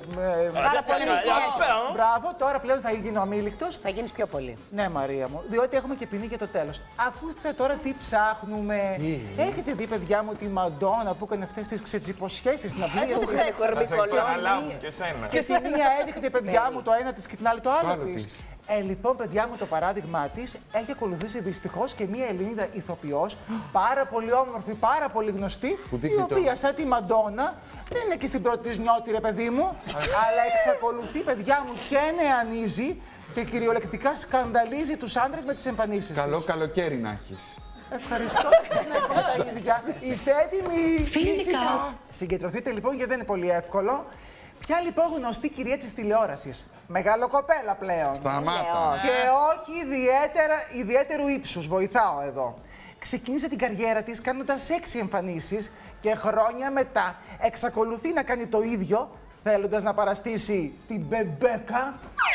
Μπράβο, τώρα πλέον θα γίνω αμήλικτος. Θα γίνεις πιο πολύ. Ναι, Μαρία μου, διότι έχουμε και ποινή για το τέλος. Ακούστε τώρα τι ψάχνουμε. Έχετε δει, παιδιά μου, τη Μαντόνα που έκανε αυτές τις ξετσιποσχέσεις στην αυλή. Έτσι με κορμικολόνι. Και τη μία έδειχνε, παιδιά μου, το ένα της και την άλλη το άλλο της. Λοιπόν, παιδιά μου, το παράδειγμά της έχει ακολουθήσει δυστυχώς και μία Ελληνίδα ηθοποιός, πάρα πολύ όμορφη, πάρα πολύ γνωστή, η οποία σαν τη Μαντόνα δεν είναι και στην πρώτη της νιώτη, ρε παιδί μου, αλλά εξακολουθεί, παιδιά μου, και νεανίζει και κυριολεκτικά σκανδαλίζει τους άντρες με τις εμφανίσεις. Καλό καλοκαίρι να έχεις. Ευχαριστώ. Τα ίδια. Είστε έτοιμοι? Φυσικά. Συγκεντρωθείτε λοιπόν, γιατί δεν είναι πολύ εύκολο. Ποια λοιπόν γνωστή κυρία της τηλεόρασης, μεγαλοκοπέλα πλέον, σταμάτα, και όχι ιδιαίτερου ύψους, βοηθάω εδώ, ξεκίνησε την καριέρα της κάνοντας 6 εμφανίσεις και χρόνια μετά εξακολουθεί να κάνει το ίδιο, θέλοντας να παραστήσει την Μπεμπέκα.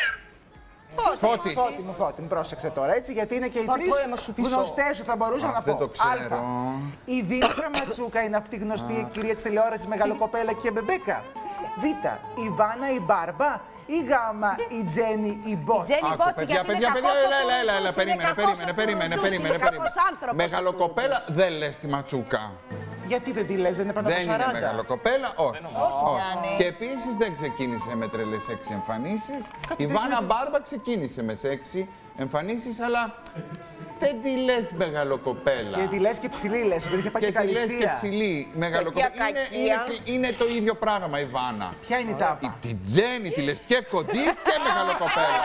Φώτη μου, πρόσεξε τώρα, έτσι, γιατί είναι και οι τρεις γνωστές, θα μπορούσα να πω. Δεν το ξέρω. Η Δήμητρα Ματσούκα είναι αυτή η γνωστή κυρία της τηλεόρασης, μεγαλοκοπέλα και Μπεμπέκα. Β. Η Βάνα η Μπάρμπα. Ή Γ. Η Τζένι η Μπότση. Παιδιά, έλα, περίμενε. Μεγαλοκοπέλα δεν λες τη Ματσούκα. Γιατί δεν τη λες, δεν είναι πάνω από 40. Δεν είναι μεγαλοκοπέλα, όχι. Και επίσης δεν ξεκίνησε με τρελές 6 εμφανίσεις. Η Βάνα Μπάρμπα ξεκίνησε με 6 εμφανίσεις, αλλά δεν τη λες μεγαλοκοπέλα. Και τη λες και ψηλή λες, επειδή είχε πάει και καλυστία. Και τη λες και ψηλή. Μεγαλοκοπέλα. Είναι το ίδιο πράγμα η Βάνα. Ποια είναι η τάπα? Την Τζένι τη λες και κοντή και μεγαλοκοπέλα.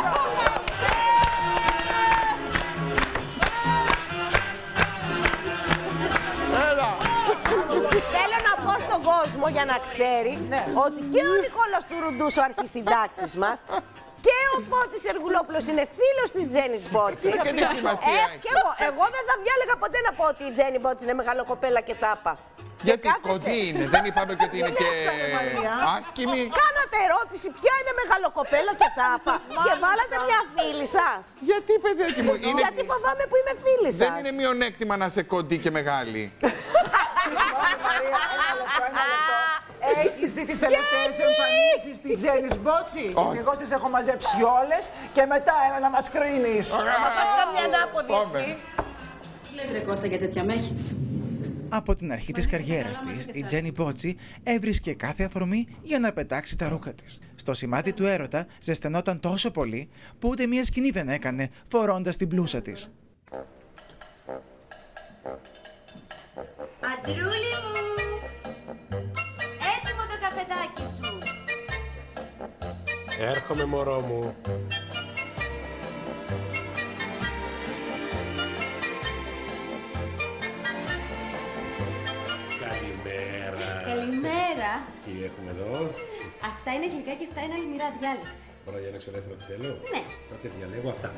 Θέλω να πω στον κόσμο για να ξέρει ότι και ο Νικόλας του Ρουντούς, ο αρχισυντάκτης μας, και ο Φώτης Εργουλόπουλος είναι φίλος της Τζένις Μπότση. Και τι σημασία έχει? Εγώ δεν θα διάλεγα ποτέ να πω ότι η Τζένι Μπότση είναι μεγαλοκοπέλα και τάπα. Γιατί κοντή είναι, δεν είπαμε και ότι είναι και άσκημη. Κάνατε ερώτηση ποια είναι μεγαλοκοπέλα και τάπα και βάλατε μια φίλη σας. Γιατί, παιδάκι μου, γιατί φοβάμαι που είμαι φίλη σας. Δεν είναι μειονέκτημα να είσαι κοντή και μεγάλη. Έχεις δει τις τελευταίες εμφανίσεις της Τζένις Μπότση? Γιατί εγώ τις έχω μαζέψει όλες και μετά να μας κρίνεις. Να πας καμιά ανάποδη εσύ. Τι λες ρε Κώστα για τέτοια μέχης? Από την αρχή της καριέρας της, η Τζένι Μπότση έβρισκε κάθε αφορμή για να πετάξει τα ρούχα της. Στο σημάδι του έρωτα ζεσθενόταν τόσο πολύ που ούτε μία σκηνή δεν έκανε φορώντας την μπλούσα της. Αντρούλη μου, έτοιμο το καφεδάκι σου. Έρχομαι, μωρό μου. Καλημέρα. Καλημέρα. Τι έχουμε εδώ? Αυτά είναι γλυκά και αυτά είναι αλμυρά, διάλεξε. Μπορώ να διαλέξω ελεύθερο τι θέλω? Ναι. Τότε διαλέγω αυτά.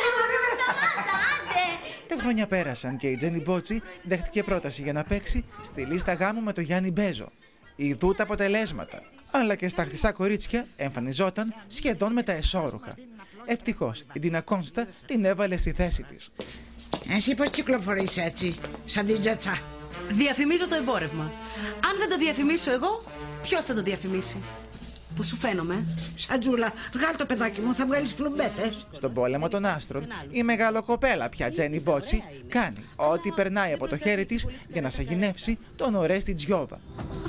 Τα χρόνια πέρασαν και η Τζένι Μπότση δέχτηκε πρόταση για να παίξει στη λίστα γάμου με τον Γιάννη Μπέζο. Ειδού τα αποτελέσματα. Αλλά και στα Χρυσά Κορίτσια εμφανιζόταν σχεδόν με τα εσώρουχα. Ευτυχώς η Ντίνα Κόνστα την έβαλε στη θέση της. Εσύ πώς κυκλοφορείς έτσι, σαν την τζατσά? Διαφημίζω το εμπόρευμα. Αν δεν το διαφημίσω εγώ, ποιος θα το διαφημίσει? Πώς σου φαίνομαι? Σαντζούλα, βγάλ' το παιδάκι μου, θα βγάλεις φλουμπέτες. Στον πόλεμο των άστρων, η μεγαλοκοπέλα πια Τζένι Μπότση κάνει ό,τι περνάει από το χέρι της για να σαγηνεύσει τον Ορέστη Τζιόβα.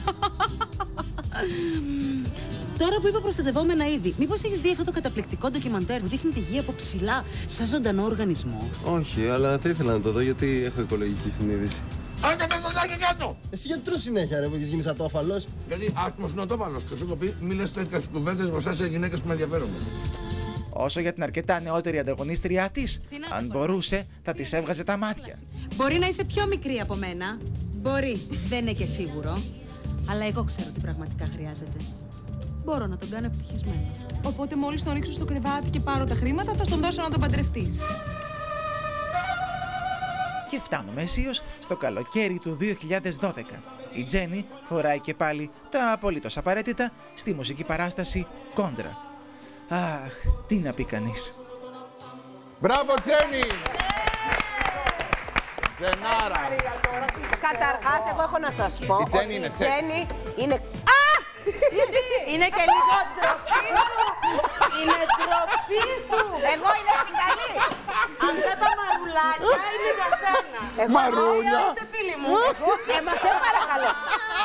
Τώρα που είπα προστατευόμενα είδη, μήπως έχεις δει αυτό το καταπληκτικό ντοκιμαντέρ που δείχνει τη γη από ψηλά, σαν ζωντανό οργανισμό? Όχι, αλλά θα ήθελα να το δω γιατί έχω οικολογική συνείδηση. Εσύ γιατί τρως συνέχεια, ρε, που έχεις γίνει σαν τόφαλος? Γιατί άτιμος είναι ο τόφαλος και σου έχω πει μη λες τέτοιες κουβέντες μπροστά σε γυναίκες που με ενδιαφέρουν. Όσο για την αρκετά νεότερη ανταγωνίστριά της, αν μπορούσε, θα της έβγαζε τα μάτια. Μπορεί να είσαι πιο μικρή από μένα. Μπορεί. Δεν είναι και σίγουρο. Αλλά εγώ ξέρω τι πραγματικά χρειάζεται. Μπορώ να τον κάνω ευτυχισμένο. Οπότε μόλις τον ρίξω στο κρεβάτι και πάρω τα χρήματα, θα στον δώσω να τον παντρευτείς. Και φτάνουμε αισίως στο καλοκαίρι του 2012. Η Τζένι φοράει και πάλι τα απολύτως απαραίτητα στη μουσική παράσταση Κόντρα. Αχ, τι να πει κανείς. Μπράβο Τζένι! Τζενάρα! Καταρχάς, εγώ έχω να σας πω ότι η Τζένι είναι... Είναι και λίγο ντροπή σου. Είναι ντροπή σου. Εγώ είναι την καλή. Αυτά τα μαρουλάκια είναι για σένα. Μαρούλια. Είστε φίλοι μου. Μα σε παρακαλώ.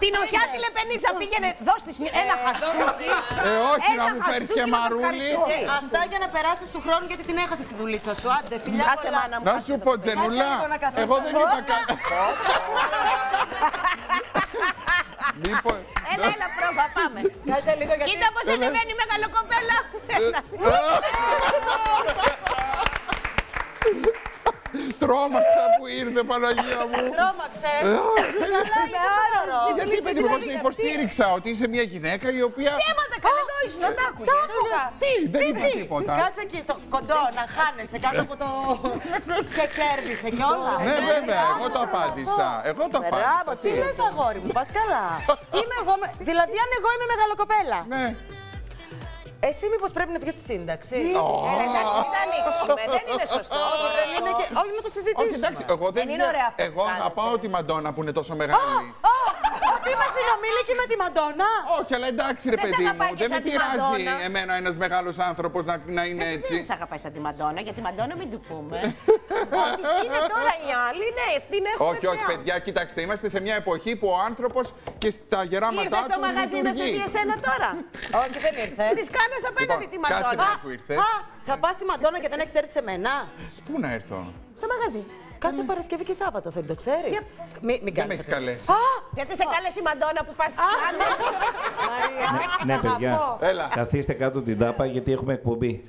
Την οχιά τη Λεπενίτσα πήγαινε, δώσ' της ένα χαστούκι. Όχι, να μου φέρεις και μαρούλι. Αυτά για να περάσεις του χρόνου γιατί την έχασες στη δουλίτσα σου. Άντε, φιλιά πολλά. Να σου πω, Τζενούλα, εγώ δεν είπα κάτι. Έλα, πρόβα, πάμε. Κοίτα πως ανεβαίνει η μεγαλοκοπέλα. Τρώμαξα που ήρθε, Παναγία μου. Τρώμαξε. Γιατί, παιδί μου, σε υποστήριξα ότι είσαι μια γυναίκα η οποία... Ψέματα, καλέ, εδώ ήσουν, τα άκουγα. Δεν είπα τίποτα. Κάτσε εκεί στο κοντό να χάνεσαι κάτω από το... και κέρδισε κιόλα. Ναι, βέβαια, εγώ το απάντησα. Εγώ το απάντησα. Μπράβο, τι λες, αγόρι μου, πας καλά. Είμαι εγώ, δηλαδή αν εγώ είμαι μεγαλοκοπέλα. Ναι. Εσύ μήπως πρέπει να φύγεις στη σύνταξη. Εντάξει, μην τα ανοίξουμε, δεν είναι σωστό. Όχι να το συζητήσουμε. Εντάξει, εγώ δεν είναι ωραία αυτό. Εγώ αγαπάω τη Μαντόνα που είναι τόσο μεγάλη. Ότι είμαι συνομήλικη με τη Μαντόνα. Όχι, αλλά εντάξει ρε παιδί μου, δεν με πειράζει εμένα ένας μεγάλος άνθρωπος να είναι έτσι. Δεν σ' αγαπάει σαν τη Μαντόνα, γιατί τη Μαντόνα μην του πούμε. Ότι είναι τώρα οι άλλοι, ναι, ευθύνη έχουμε. Όχι, όχι, παιδιά, κοιτάξτε, είμαστε σε μια εποχή που ο άνθρωπος και στα γεράματά του. Ήρθε στο μαγαζί να σε δει εσένα τώρα. Όχι, δεν ήρθε. Τη κάνες απέναντι τη Μαντόνα. Κάτσε που ήρθε. Θα πας στη Μαντόνα και δεν έχεις έρθει σε μένα. Πού να έρθω? Στο μαγαζί. Κάθε Παρασκευή και Σάββατο, δεν το ξέρεις. Μην δεν με έχεις καλέσει. Γιατί σε κάλεσε η Μαντόνα που πας στις κάνες. Ναι, παιδιά. Καθίστε κάτω την τάπα γιατί έχουμε εκπομπή.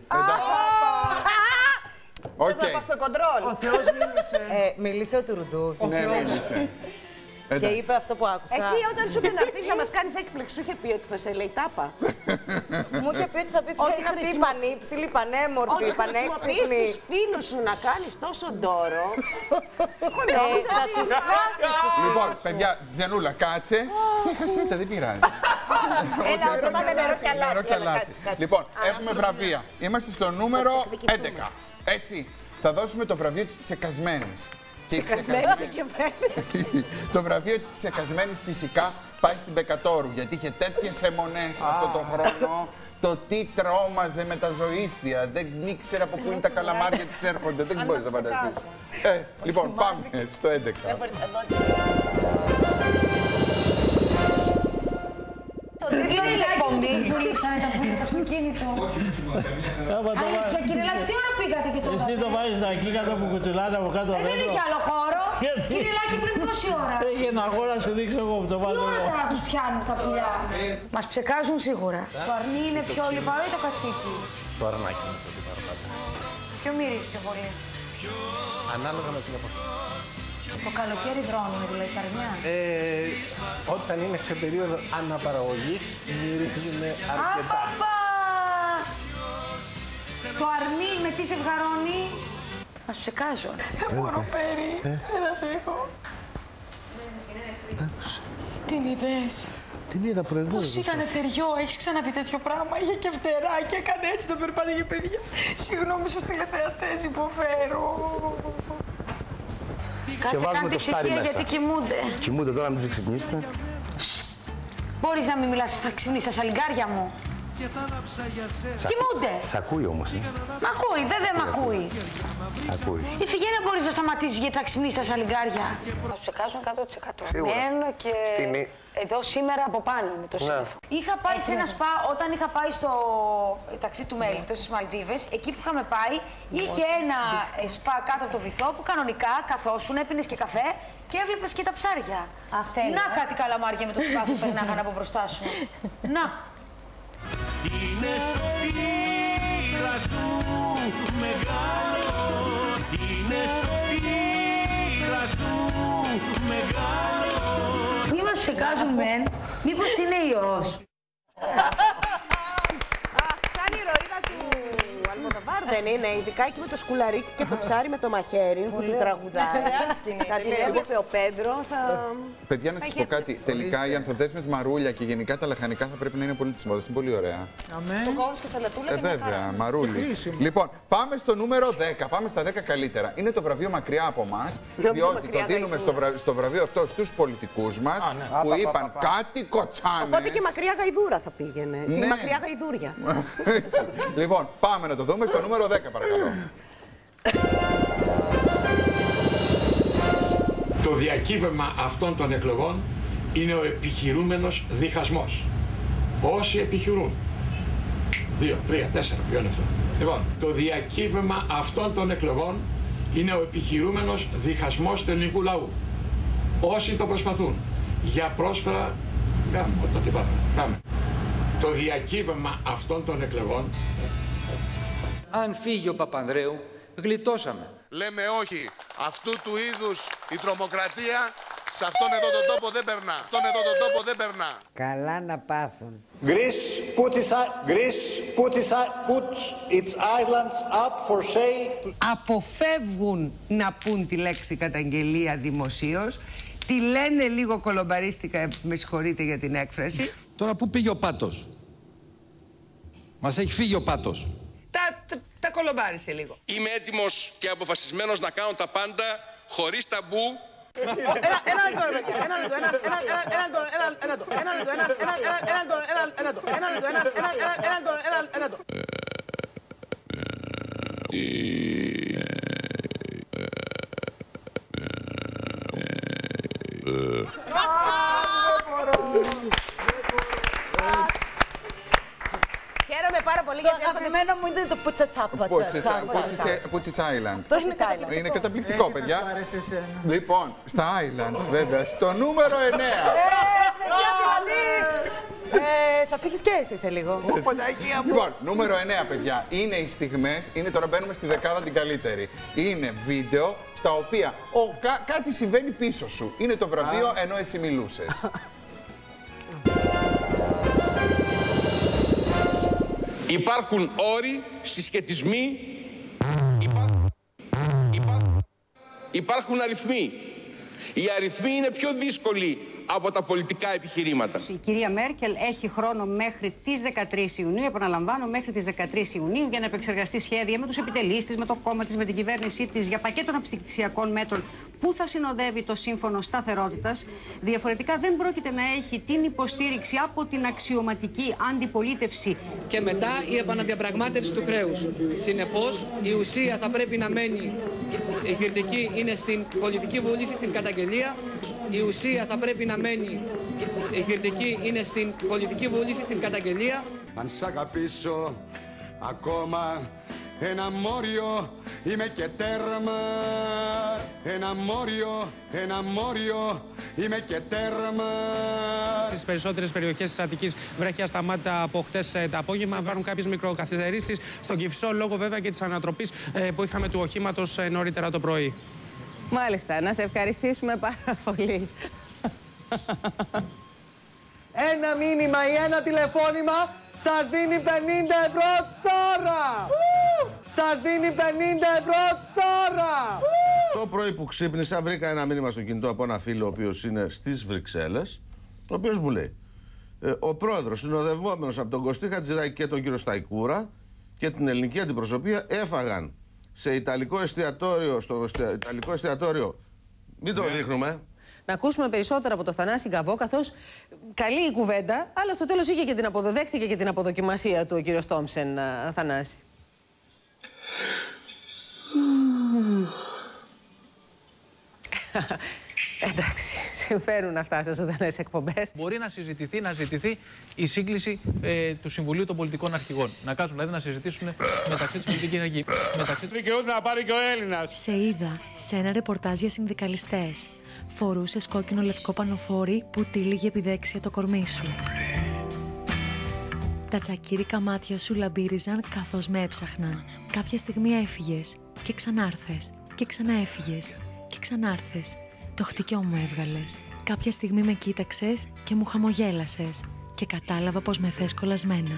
Θες να πας στο κοντρόλ. Ο Θεός μίλησε. Μίλησε ο Τουρουντούς. Ναι, μίλησε. Και είπε αυτό που άκουσα. Εσύ όταν σου είπε να έρθεις να μας κάνεις έκπληξη, σου είχε πει ότι θα σε λέει τάπα. Μου είχε πει ότι θα πει ποια είναι αυτή η πανύψηλη, πανέμορφη, πανέξυπνη. Όταν χρησιμοποιείς τους φίλους σου να κάνεις τόσο ντόρο. Λοιπόν, παιδιά, Τζενούλα, κάτσε. Ξέχασέ τα, δεν πειράζει. Έλα, το πάμε νερό και αλάτι. Λοιπόν, έχουμε βραβεία. Είμαστε στο νούμερο 11. Έτσι, θα δώσουμε το βραβείο της ψεκασμένης. Το βραβείο της ψεκασμένης φυσικά πάει στην Μπεκατόρου, γιατί είχε τέτοιες αιμονές αυτό το χρόνο. Το τι τρόμαζε με τα ζωήφια, δεν ήξερε από πού είναι τα καλαμάρια της έρχονται, δεν μπορείς να φανταστείς. Λοιπόν, πάμε στο 11. Το τίτλο της εκπομπής. Τζουλίσανε τα πουλιά το αυτοκίνητο. Αλήθεια, κύριε Λάκη, τι ώρα πήγατε και το Εσύ το βάζεις εκεί κάτω από κουτσουλάτα από κάτω δέντρο. Δεν είχε άλλο χώρο. Κύριε Λάκη, πριν πόση ώρα? Έχει ένα χώρο να σου δείξω εγώ που το βάζω εγώ. Τι ώρα τώρα τους πιάνουν τα πουλιά? Μας ψεκάζουν σίγουρα. Το αρνί είναι πιο λιπαρό ή το κατσίκι? Το αρνάκι είναι το λιπαρό. Ποιο μυρίζει πιο πολύ? Ανάλογα με την εποχή. Το καλοκαίρι δρώνουν δηλαδή τα αρνιά. Όταν είναι σε περίοδο αναπαραγωγής, μυρίζουν αρκετά. Το αρνί με τι ζευγαρώνει? Μας ψεκάζουν. Δεν μπορώ, Πέρι. Δεν αντέχω. Την είδες? Την είδα προηγούμενη. Πώς ήτανε θεριό, έχεις ξαναδεί τέτοιο πράγμα? Είχε και φτερά και έκανε έτσι το περπάτηγε, παιδιά. Συγγνώμη στους τηλεθεατές, υποφέρω. Κάτσε, κάντε ησυχία γιατί κοιμούνται. Κοιμούνται τώρα, μην τις ξυπνήσετε. Μπορείς να μην μιλάς, θα ξυπνήσεις τα σαλιγκάρια μου. Κοιμούνται. Σ' ακούει όμως, Μ' ακούει, βέβαια μ' ακούει. Ακούει. Η Φιγένα μπορείς να σταματήσεις γιατί θα ξυπνήσεις τα σαλιγκάρια. Θα σου ψεκάζουν 100%. Σίγουρα. Μένω και εδώ σήμερα από πάνω με το σύννεφο. Είχα πάει σε ένα σπα όταν είχα πάει στο ταξί του Μέλιτος στις Μαλδίβες. Εκεί που είχαμε πάει είχε ένα σπα κάτω από το βυθό που κανονικά καθόσουν, έπινες και καφέ και έβλεπες και τα ψάρια. Να κάτι καλαμάρια με το σπάθο που περνάγανε από μπροστά σου. Να. Είναι σωτήρα σου μεγάλο, είναι σωτήρα σου μεγάλο. Μη μας ψεκάζουν μεν, μήπως είναι ιός. Σαν η ηρωίδα του Αλμοδοβάρ δεν είναι, ειδικά εκεί με το σκουλαρίκι και το ψάρι με το μαχαίρι που τη τραγουδάει. Θα την έβλεπε ο Πέντρο, θα... Παιδιά, να σας πω κάτι. Τελικά οι ανθοδέσμες μαρούλια και γενικά τα λαχανικά θα πρέπει να είναι πολύ της μόδας. Είναι πολύ ωραία. Το κόβεις και σαλατούλα και μια χαρά. Βέβαια, μαρούλι. Λοιπόν, πάμε στο νούμερο 10. Πάμε στα 10 καλύτερα. Είναι το βραβείο μακριά από εμάς, διότι το δίνουμε στο βραβείο αυτό στους πολιτικούς μας που είπαν κάτι κοτσάνες. Οπότε και μακριά γαϊδούρα θα πήγαινε. Ναι. Μακριά γαϊδούρια. Λοιπόν, πάμε να το δούμε στο νούμερο 10, παρακαλώ. Το διακύβευμα αυτών των εκλογών είναι ο επιχειρούμενος διχασμός. Όσοι επιχειρούν, 2, 3, 4, ποιο είναι αυτό. Λοιπόν, το διακύβευμα αυτών των εκλογών είναι ο επιχειρούμενος διχασμός του ελληνικού λαού. Όσοι το προσπαθούν για πρόσφαιρα, το διακύβευμα αυτών των εκλογών. Αν φύγει ο Παπανδρέου, γλιτώσαμε. Λέμε όχι. Αυτού του είδους η τρομοκρατία σε αυτόν εδώ τον τόπο δεν περνά. Αυτόν εδώ τον τόπο δεν περνά. Καλά να πάθουν. Greece puts its islands up for sale. Αποφεύγουν να πούν τη λέξη καταγγελία δημοσίως. Τη λένε λίγο κολομπαρίστικα, με συγχωρείτε για την έκφραση. Τώρα πού πήγε ο πάτος? Μας έχει φύγει ο πάτος. Τα κολομπάρισε λίγο. Είμαι έτοιμος και αποφασισμένος να κάνω τα πάντα χωρίς ταμπού. Χαίρομαι πάρα πολύ γιατί το αγαπημένο μου είναι το Πουτσατσάπα. Πούτσιτς Island. Το Πούτσιτς Island. Είναι καταπληκτικό, παιδιά. Λοιπόν, στα Islands, βέβαια, στο νούμερο 9. Θα φύγεις και εσύ σε λίγο. Λοιπόν, νούμερο 9, παιδιά. Είναι οι στιγμές, τώρα μπαίνουμε στη δεκάδα την καλύτερη. Είναι βίντεο στα οποία κάτι συμβαίνει πίσω σου. Είναι το βραβείο ενώ εσύ μιλούσες. Υπάρχουν όροι, συσχετισμοί, υπάρχουν αριθμοί. Οι αριθμοί είναι πιο δύσκολοι από τα πολιτικά επιχειρήματα. Η κυρία Μέρκελ έχει χρόνο μέχρι τις 13 Ιουνίου, επαναλαμβάνω, μέχρι τις 13 Ιουνίου για να επεξεργαστεί σχέδια με τους επιτελείς της, με το κόμμα της, με την κυβέρνησή της για πακέτο αναπτυξιακών μέτρων που θα συνοδεύει το Σύμφωνο Σταθερότητας. Διαφορετικά δεν πρόκειται να έχει την υποστήριξη από την αξιωματική αντιπολίτευση. Και μετά η επαναδιαπραγμάτευση του χρέους. Συνεπώς η ουσία θα πρέπει να μένει, η κριτική είναι στην πολιτική βούληση, την καταγγελία. Η ουσία θα πρέπει να μένει, η κριτική είναι στην πολιτική βούληση, την καταγγελία. Αν σ' αγαπήσω ακόμα ένα μόριο είμαι και τέρμα. Ένα μόριο είμαι και τέρμα. Στις περισσότερες περιοχές της Αττικής βρέχει ασταμάτητα από χτες το απόγευμα. Υπάρχουν κάποιες μικροκαθυστερήσεις στον Κηφισό, λόγω βέβαια και της ανατροπής που είχαμε του οχήματος νωρίτερα το πρωί. Μάλιστα, να σε ευχαριστήσουμε πάρα πολύ. Ένα μήνυμα ή ένα τηλεφώνημα σας δίνει 50 ευρώ τώρα! Σας δίνει 50 ευρώ τώρα! Το πρωί που ξύπνησα βρήκα ένα μήνυμα στο κινητό από ένα φίλο ο οποίος είναι στις Βρυξέλλες, ο οποίος μου λέει ο πρόεδρος συνοδευόμενος από τον Κωστή Χατζηδάκη και τον κύριο Σταϊκούρα και την ελληνική αντιπροσωπεία έφαγαν σε ιταλικό εστιατόριο, στο ιταλικό εστιατόριο, μην το δείχνουμε. Να ακούσουμε περισσότερα από το Θανάση Γκαβό, καθώς καλή η κουβέντα, αλλά στο τέλος είχε και την αποδέχτηκε και την αποδοκιμασία του ο κύριος Τόμψεν, Θανάση. Εντάξει, συμφέρουν αυτά σε ζωντανές εκπομπές. Μπορεί να ζητηθεί η σύγκληση του Συμβουλίου των Πολιτικών Αρχηγών. Να κάτσουν δηλαδή να συζητήσουν μεταξύ της πολιτικής αρχή. Δικαιούται να πάρει και ο Έλληνας. Σε είδα σε ένα ρεπορτάζ για συνδικαλιστές. Φορούσες κόκκινο λευκό πανοφόρι που τύλιγε επιδέξια το κορμί σου. Τα τσακίρικα μάτια σου λαμπύριζαν καθώς με έψαχναν. Κάποια στιγμή έφυγες και ξανάρθες και ξαναέφυγες και ξανάρθες. Το χτυκιό μου έβγαλες. Κάποια στιγμή με κοίταξες και μου χαμογέλασες και κατάλαβα πως με θες κολλασμένα.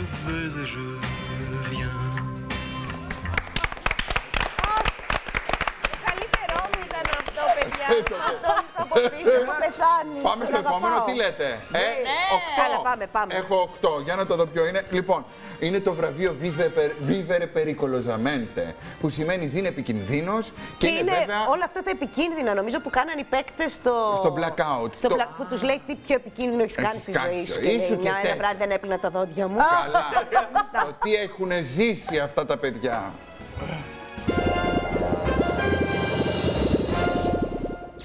Πάμε στο επόμενο, τι λέτε? 8. Καλά, πάμε. Έχω 8, για να το δω ποιο είναι. Λοιπόν, είναι το βραβείο Vivere Pericolosamente, που σημαίνει ζήν επικινδύνος και είναι βέβαια... όλα αυτά τα επικίνδυνα, νομίζω, που κάνανε οι παίκτες στο blackout. Που τους λέει τι πιο επικίνδυνο έχεις κάνει στη ζωή σου. Και ένα βράδυ δεν έπλυνα τα δόντια μου. Καλά. Το τι έχουν ζήσει αυτά τα παιδιά.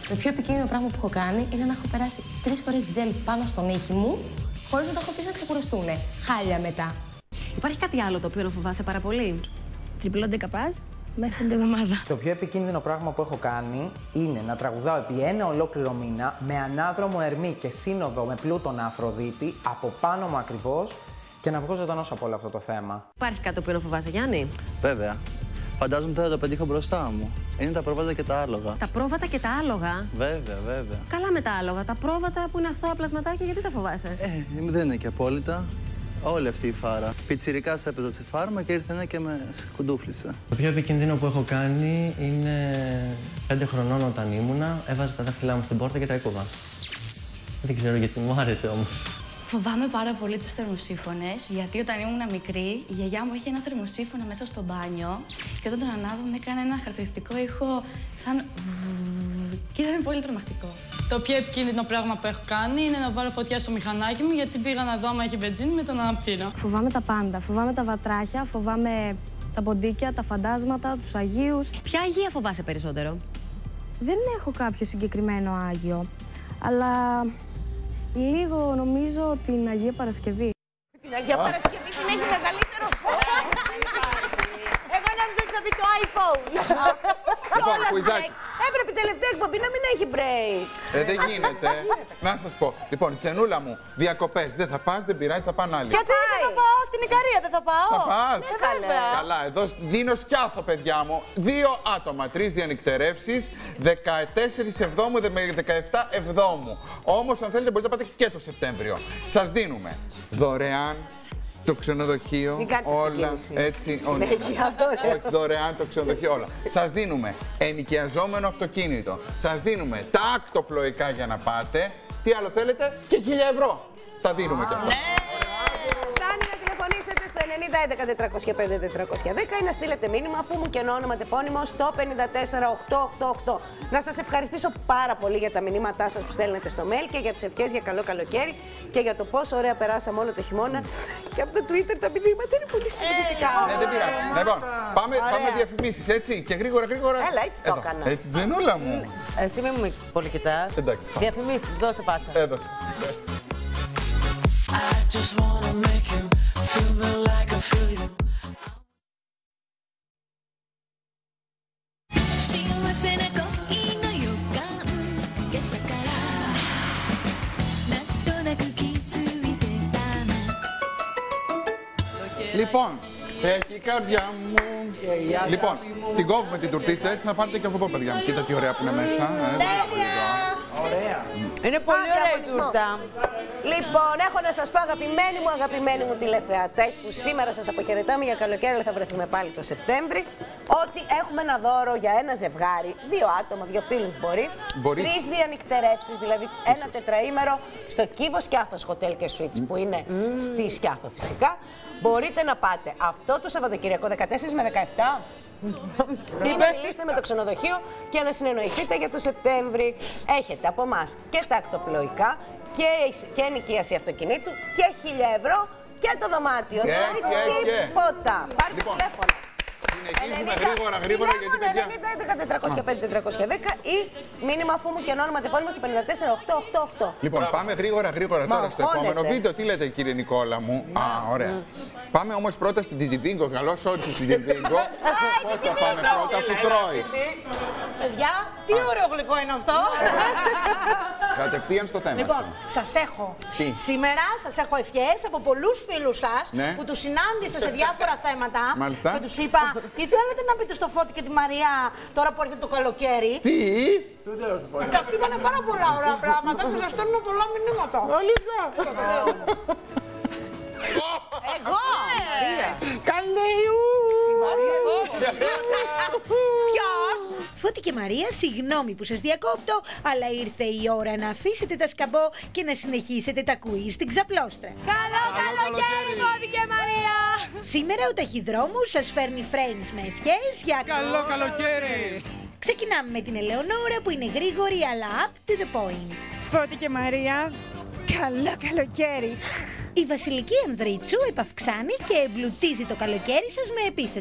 Το πιο επικίνδυνο πράγμα που έχω κάνει είναι να έχω περάσει 3 φορές τζέλ πάνω στον ήχη μου, χωρίς να το έχω αφήσει να ξεκουραστούνε. Χάλια μετά. Υπάρχει κάτι άλλο το οποίο να φοβάσαι πάρα πολύ? Τριπλό ντεκαπάζ μέσα σε μια εβδομάδα. Το πιο επικίνδυνο πράγμα που έχω κάνει είναι να τραγουδάω επί 1 ολόκληρο μήνα με ανάδρομο Ερμή και σύνοδο με πλούτονα Αφροδίτη από πάνω μου ακριβώς και να βγω ζωντανός από όλο αυτό το θέμα. Υπάρχει κάτι το οποίο να φοβάσαι, Γιάννη? Βέβαια. Φαντάζομαι θα το πετύχω μπροστά μου. Είναι τα πρόβατα και τα άλογα. Τα πρόβατα και τα άλογα. Βέβαια, βέβαια. Καλά με τα άλογα. Τα πρόβατα που είναι αθώα πλασματάκια, γιατί τα φοβάσαι? Δεν είναι και απόλυτα. Όλη αυτή η φάρα. Πιτσιρικάς έπαιζα σε φάρμα και ήρθε ένα και με κουντούφλησε. Το πιο επικίνδυνο που έχω κάνει είναι 5 χρονών όταν ήμουνα. Έβαζα τα δάχτυλά μου στην πόρτα και τα έκοβα. Δεν ξέρω γιατί μου άρεσε όμως. Φοβάμαι πάρα πολύ τους θερμοσύφωνες, γιατί όταν ήμουν μικρή, η γιαγιά μου είχε ένα θερμοσύφωνα μέσα στο μπάνιο και όταν τον ανάβαμε έκανε ένα χαρακτηριστικό ήχο σαν και ήταν πολύ τρομακτικό. Το πιο επικίνδυνο πράγμα που έχω κάνει είναι να βάλω φωτιά στο μηχανάκι μου, γιατί πήγα να δω άμα έχει βενζίνη με τον αναπτήρα. Φοβάμαι τα πάντα. Φοβάμαι τα βατράχια, φοβάμαι τα ποντίκια, τα φαντάσματα, τους αγίους. Ποια αγία φοβάσαι περισσότερο? Δεν έχω κάποιο συγκεκριμένο άγιο, αλλά λίγο νομίζω την Αγία Παρασκευή. Την Αγία Παρασκευή την έχει μεγαλύτερο φόβο. Εγώ νόμιζα ότι θα πει το iPhone. Λοιπόν, κουιζάκι. Έπρεπε η τελευταία εκπομπή να μην έχει break. Δεν γίνεται. Να σας πω. Λοιπόν, Τσενούλα μου, διακοπές. Δεν θα πας, δεν πειράζει, θα πάνε άλλοι. Γιατί δεν θα πάω, στην Ικαρία δεν θα πάω. Θα πας. Καλά, εδώ δίνω σκιάθο, παιδιά μου. 2 άτομα, 3 διανυκτερεύσεις, 14 Εβδόμου με 17 Εβδόμου. Όμως, αν θέλετε, μπορείτε να πάτε και το Σεπτέμβριο. Σας δίνουμε δωρεάν το ξενοδοχείο, όλα έτσι. Όχι, δωρεάν το ξενοδοχείο, όλα. Σας δίνουμε ενοικιαζόμενο αυτοκίνητο. Σας δίνουμε τα ακτοπλοϊκά για να πάτε. Τι άλλο θέλετε? Και 1.000 ευρώ. Τα δίνουμε κι αυτά. Φτάνει να τηλεφωνήσετε στο 9011-405-410 ή να στείλετε μήνυμα αφού μου και όνομα τεπώνυμο στο 54888. Να σας ευχαριστήσω πάρα πολύ για τα μηνύματά σας που στέλνετε στο mail και για τις ευχές για καλό καλοκαίρι και για το πόσο ωραία περάσαμε όλο το χειμώνα. Και από το Twitter τα μηνύματα είναι πολύ σημαντικά. Ναι, δεν πειράζει. Λοιπόν, πάμε διαφημίσεις, έτσι. Και γρήγορα. Έλα, έτσι το έκανα. Έτσι, Τζενούλα μου. Εσύ μην με πολύ κοιτάς. Εντάξει. Διαφημίσεις, δώσε πάσα. Έδωσε. I just wanna make you feel me like I feel you. Λοιπόν, έχει η καρδιά μου. Λοιπόν, την κόβουμε την τουρτίτσα, έτσι να πάρετε και από εδώ, παιδιά μου. Κοίτα τι ωραία που είναι μέσα. Ωραία. Είναι πολύ ωραία η τούρτα. Λοιπόν, έχω να σας πω αγαπημένοι μου τηλεθεατές που σήμερα σας αποχαιρετάμε για καλοκαίρι, αλλά θα βρεθούμε πάλι το Σεπτέμβρη, ότι έχουμε ένα δώρο για ένα ζευγάρι, 2 άτομα, 2 φίλους μπορεί. 3 διανυκτερεύσεις, δηλαδή ένα τετραήμερο στο Κύβο Σκιάθος Hotel και Suites που είναι στη Σκιάθο φυσικά. Μπορείτε να πάτε αυτό το Σαββατοκύριακο 14 με 17 ή να μιλήσετε με το ξενοδοχείο και να συνεννοηθείτε για το Σεπτέμβρη. Έχετε από εμάς και τα ακτοπλοϊκά και ενοικίαση αυτοκινήτου και 1.000 ευρώ και το δωμάτιο. Δηλαδή τίποτα. Πάρτε τηλέφωνο. Συνεχίζουμε γρήγορα γιατί παιδιά. 9011-405-410 ή μήνυμα αφού μου και όνομα τεπώνυμο στο 54888. Λοιπόν, πάμε γρήγορα τώρα στο επόμενο βίντεο. Τι λέτε, κύριε Νικόλα μου? Α, ωραία. Πάμε όμως πρώτα στην Τιτιβίγκο. Καλώς όρισες στην Τιτιβίγκο. Πώς θα πάμε πρώτα, που τρώει? Παιδιά, τι ωραίο γλυκό είναι αυτό. Κατευθείαν στο θέμα. Λοιπόν, σας έχω. Σήμερα σας έχω ευχές από πολλούς φίλους σας που τους συνάντησα σε διάφορα θέματα. Και τους είπα, τι θέλετε να πείτε στο Φώτη και τη Μαρία τώρα που έρχεται το καλοκαίρι? Τι? Και αυτοί είπανε πάρα πολλά ωραία πράγματα και σας στέλνω πολλά μηνύματα. Αλήθεια. Εγώ! Καλέου! Ποιος? Φώτη και Μαρία, συγγνώμη που σας διακόπτω, αλλά ήρθε η ώρα να αφήσετε τα σκαμπό και να συνεχίσετε τα κουίζ στην ξαπλώστρα. Καλό καλοκαίρι, Φώτη και Μαρία! Σήμερα ο ταχυδρόμος σας φέρνει friends με ευχές για καλό καλοκαίρι! Ξεκινάμε με την Ελεονόρα που είναι γρήγορη αλλά up to the point. Φώτη και Μαρία, καλό καλοκαίρι! Η Βασιλική Ανδρίτσου επαυξάνει και εμπλουτίζει το καλοκαίρι σας με επίθετα.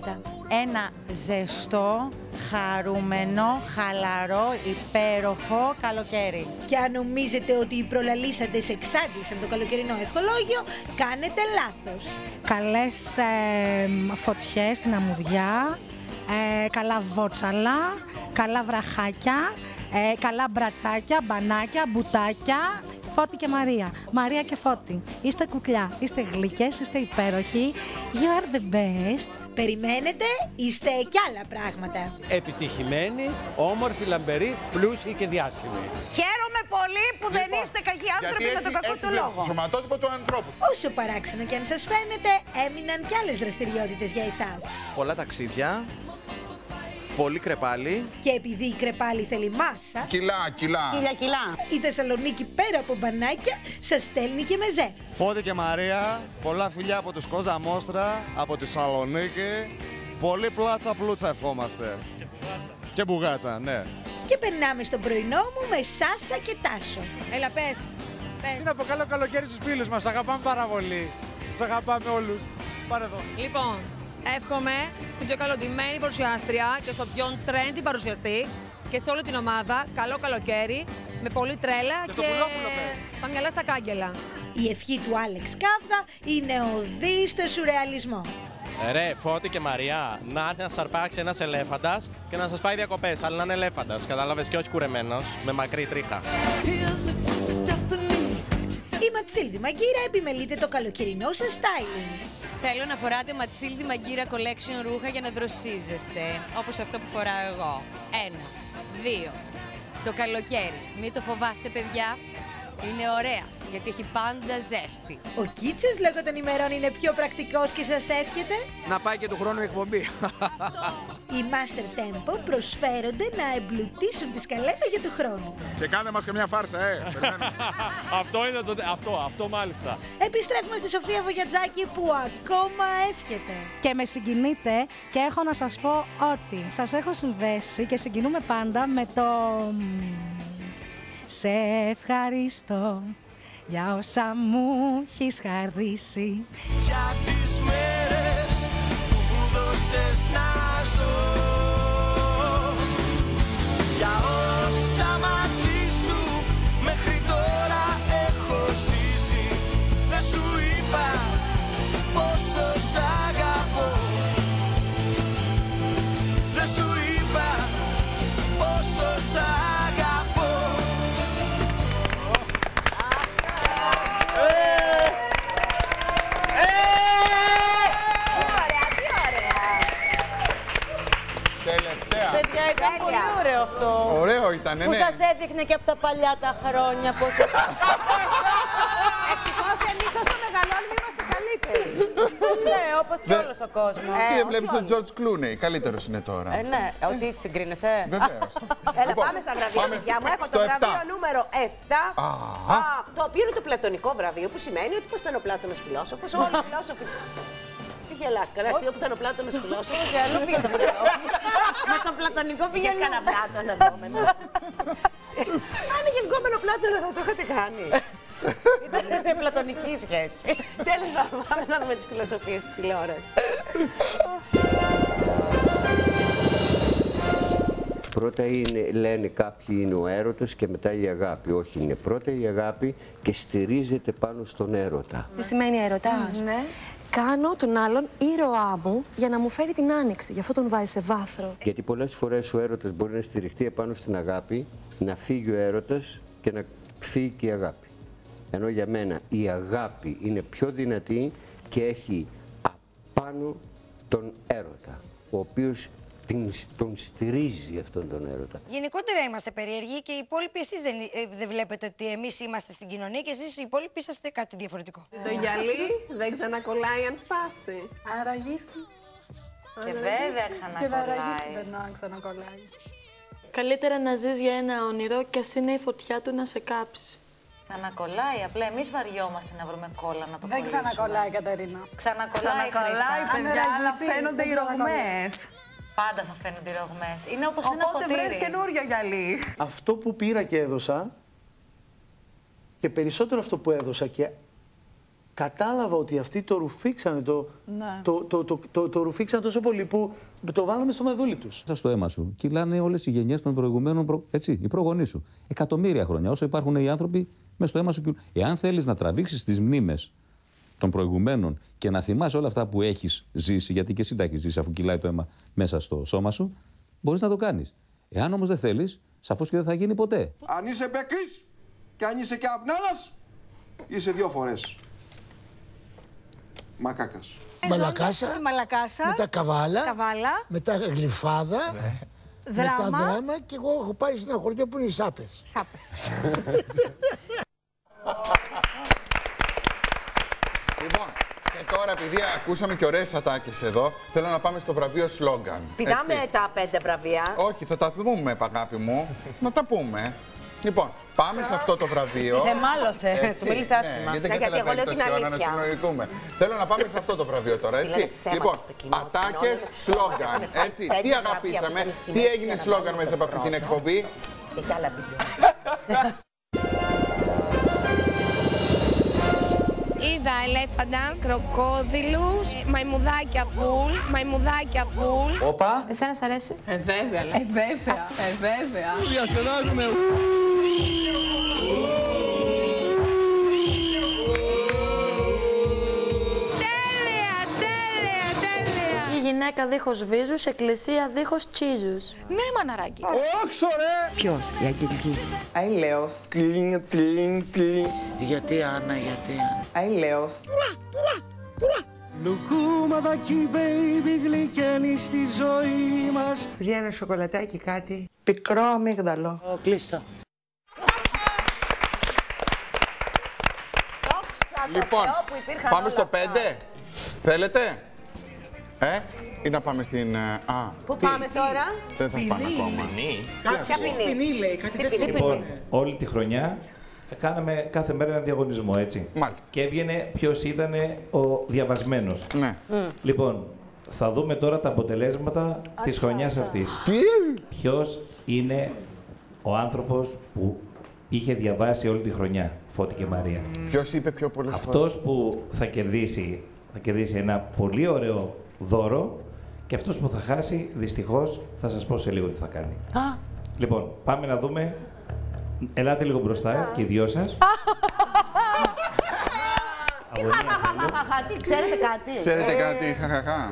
ένα ζεστό, χαρούμενο, χαλαρό, υπέροχο καλοκαίρι. Και αν νομίζετε ότι οι προλαλήσαντες εξάντλησαν το καλοκαιρινό ευχολόγιο, κάνετε λάθος. Καλές φωτιές στην αμμουδιά, καλά βότσαλα, καλά βραχάκια, καλά μπρατσάκια, μπανάκια, μπουτάκια. Φώτη και Μαρία. Μαρία και Φώτη. Είστε κουκλιά, είστε γλυκές, είστε υπέροχοι. You are the best. Περιμένετε, είστε κι άλλα πράγματα. Επιτυχημένοι, όμορφοι, λαμπεροί, πλούσιοι και διάσημοι. Χαίρομαι πολύ που δεν είστε κακοί άνθρωποι με τον κακό του λόγο. Το σωματότυπο του ανθρώπου. Όσο παράξενο κι αν σας φαίνεται, έμειναν κι άλλες δραστηριότητες για εσάς. Πολλά ταξίδια. Πολύ κρεπάλι. Και επειδή η κρεπάλι θέλει μάσα. Κιλά. Η Θεσσαλονίκη πέρα από μπανάκια σας στέλνει και μεζέ. Φώτη και Μαρία, πολλά φιλιά από τους Κόζα Μόστρα, από τη Θεσσαλονίκη. Πολύ πλούτσα ευχόμαστε. Και μπουγάτσα, ναι. Και περνάμε στο πρωινό μου με Σάσα και Τάσο. Έλα πες. Τι να πω, καλό καλοκαίρι στους φίλους μας, αγαπάμε πάρα πολύ. Τους αγαπάμε όλους. Πάρε εδώ. Λοιπόν, εύχομαι στην πιο καλοντημένη παρουσιάστρια και στο πιο trendy παρουσιαστή και σε όλη την ομάδα καλό καλοκαίρι, με πολύ τρέλα και τα μυαλά στα κάγκελα. Η ευχή του Άλεξ Κάβδα είναι οδή στο σουρεαλισμό. Ρε, Φώτη και Μαρία, να έρθει να σας αρπάξει ένας ελέφαντας και να σας πάει διακοπές, αλλά να είναι ελέφαντας, κατάλαβες, και όχι κουρεμένος, με μακρύ τρίχα. Η Ματθίλδη Μαγκύρα επιμελείται το καλοκαιρινό σας styling. Θέλω να φοράτε Ματθίλδη Μαγκύρα Collection ρούχα για να δροσίζεστε, όπως αυτό που φοράω εγώ. 1, 2. Το καλοκαίρι, μην το φοβάστε παιδιά, είναι ωραία, γιατί έχει πάντα ζέστη. Ο Κίτσες λόγω των ημερών είναι πιο πρακτικός και σας εύχεται να πάει και του χρόνου εκπομπή. Οι Master Tempo προσφέρονται να εμπλουτίσουν τη σκαλέτα για του χρόνου. Και κάνε μας και μια φάρσα, Αυτό είναι αυτό μάλιστα. Επιστρέφουμε στη Σοφία Βογιατζάκη που ακόμα εύχεται. Και με συγκινείτε και έχω να σας πω ότι σας έχω συνδέσει και συγκινούμε πάντα με το... Σε ευχαριστώ για όσα μου έχεις χαρίσει. Για τις μέρες που μου δώσες να ζω. Για όσα μαζί σου μέχρι τώρα έχω ζήσει. Δεν σου είπα πόσο σ' αγαπώ. Δεν σου είπα πόσο σ' αγαπώ. Παιδιά, ήταν πολύ ωραίο αυτό. Ωραίο ήταν, ναι. Που σας έδειχνε και από τα παλιά τα χρόνια. Ευτυχώς εμείς όσο μεγαλώνουμε είμαστε καλύτεροι. Ναι, όπως και όλος ο κόσμος. Και βλέπεις τον George Clooney, καλύτερος είναι τώρα. Ναι, ότι συγκρίνεσαι. Βεβαίως. Έλα, πάμε στα βραβεία, παιδιά μου. Έχω το βραβείο νούμερο 7. Το οποίο είναι το πλατωνικό βραβείο, που σημαίνει ότι πώς ήταν ο Πλάτωνας φιλόσοφος, όλοι οι φιλόσοφοι. Τι γελάς, καλά, αστείο που ήταν ο Πλάτωνας φιλόσοφος, και αλλού πήγε το βραβείο. Με τον πλατωνικό πήγαινε κανένα Πλάτωνα δόμενο. Αν είχες γκόμενο Πλάτωνα θα το είχατε κάνει. Ήταν πλατωνική σχέση. Τέλος πάντων, πάμε να δούμε τις φιλοσοφίες της τηλεόρασης. Πρώτα λένε κάποιοι είναι ο έρωτας και μετά η αγάπη. Όχι, είναι πρώτα η αγάπη και στηρίζεται πάνω στον έρωτα. Τι σημαίνει έρωτας? Ναι. Κάνω τον άλλον ήρωά μου για να μου φέρει την άνοιξη. Γι' αυτό τον βάζει σε βάθρο. Γιατί πολλές φορές ο έρωτας μπορεί να στηριχτεί επάνω στην αγάπη, να φύγει ο έρωτας και να φύγει και η αγάπη. Ενώ για μένα η αγάπη είναι πιο δυνατή και έχει απάνω τον έρωτα, ο οποίος τον στηρίζει αυτόν τον έρωτα. Γενικότερα είμαστε περίεργοι και οι υπόλοιποι εσείς δεν βλέπετε ότι εμείς είμαστε στην κοινωνία και εσείς οι υπόλοιποι είσαστε κάτι διαφορετικό. Το γυαλί δεν ξανακολλάει αν σπάσει. Αν ραγίσει. Και βέβαια ξανακολλάει. Και να ραγίσει δεν ξανακολλάει. Καλύτερα να ζεις για ένα όνειρο και ας είναι η φωτιά του να σε κάψει. Ξανακολλάει, απλά εμείς βαριόμαστε να βρούμε κόλλα να το δεν ξανακολλάει, Κατερίνα. Ξανακολλάει, παιδιά, αλλά φαίνονται οι ρογμές. Πάντα θα φαίνονται οι ρογμές. Είναι όπως ένα ποτήρι. Οπότε βρες καινούργια γυαλί. Αυτό που πήρα και έδωσα, και περισσότερο αυτό που έδωσα και κατάλαβα ότι αυτοί το ρουφήξανε, το ρουφήξανε τόσο πολύ που το βάλαμε στο μεδούλι τους. Στο αίμα σου κυλάνε όλες οι γενιές των προηγουμένων, έτσι, οι προγονείς σου. Εκατομμύρια χρόνια, όσο υπάρχουν οι άνθρωποι, μέσα στο αίμα σου κυλούν. Εάν θέλεις να τραβήξεις τις μνήμες των προηγουμένων και να θυμάσαι όλα αυτά που έχεις ζήσει, γιατί και εσύ τα έχεις ζήσει αφού κυλάει το αίμα μέσα στο σώμα σου, μπορείς να το κάνεις. Εάν όμως δεν θέλεις, σαφώς και δεν θα γίνει ποτέ. Αν είσαι μπέκρης και αν είσαι και αυνάνας, είσαι 2 φορές μακάκας. Μαλακάσα, μετά καβάλα, μετά γλυφάδα, μετά δράμα και εγώ έχω πάει σε ένα χωριό που είναι οι Σάπες. Λοιπόν, και τώρα επειδή ακούσαμε και ωραίες ατάκες εδώ, θέλω να πάμε στο βραβείο Σλόγγαν. Πηδάμε τα 5 βραβεία. Όχι, θα τα πούμε, αγάπη μου. Να τα πούμε. Λοιπόν, πάμε σε αυτό το βραβείο. Σε μάλωσε, σου μίλησε άσχημα. Γιατί δεν καταλαβαίνει τόση ώρα να συνοηθούμε. Θέλω να πάμε σε αυτό το βραβείο τώρα, έτσι. Λοιπόν, ατάκες Σλόγγαν, έτσι. Τι αγαπήσαμε, τι έγινε Σλόγγαν μέσα από αυτή την εκπομπή. Έχει άλλα βίντεο. Είδα ελέφαντα, κροκόδιλους, μαϊμουδάκια φουλ. Όπα. Εσένα σ' αρέσει? Βέβαια. Βέβαια. Διασκεδάζουμε. Η γυναίκα δίχως βίζους, εκκλησία δίχως τσίζους. Ναι, μαναράκι. Όχι, ωραία. Ποιος, η Αγγελική. Αηλέος. Κλίνγκ. Γιατί Άννα, Αηλέος. Λουκούμαδακι, baby, γλυκένει στη ζωή μας. Βγαίνει ένα σοκολατάκι, κάτι. Πικρό αμύγδαλο. Κλείστο. Λοιπόν, πάμε στο 5. Θέλετε? Ή να πάμε στην... Πού πάμε τώρα? Δεν θα πάμε ακόμα. Ποια ποινή λέει, κάτι τέτοιο. Λοιπόν, όλη τη χρονιά κάναμε κάθε μέρα ένα διαγωνισμό, έτσι. Μάλιστα. Και έβγαινε ποιος ήταν ο διαβασμένος. Ναι. Λοιπόν, θα δούμε τώρα τα αποτελέσματα της χρονιάς αυτής. Ποιος είναι ο άνθρωπος που είχε διαβάσει όλη τη χρονιά, Φώτη και Μαρία. Ποιος είπε πιο πολλές φορές? Αυτός που θα κερδίσει ένα πολύ ωραίο δώρο και αυτός που θα χάσει, δυστυχώς, θα σας πω σε λίγο τι θα κάνει. Λοιπόν, πάμε να δούμε. Ελάτε λίγο μπροστά και οι δυο σας. Τι, ξέρετε κάτι? Ξέρετε κάτι, χαχαχά.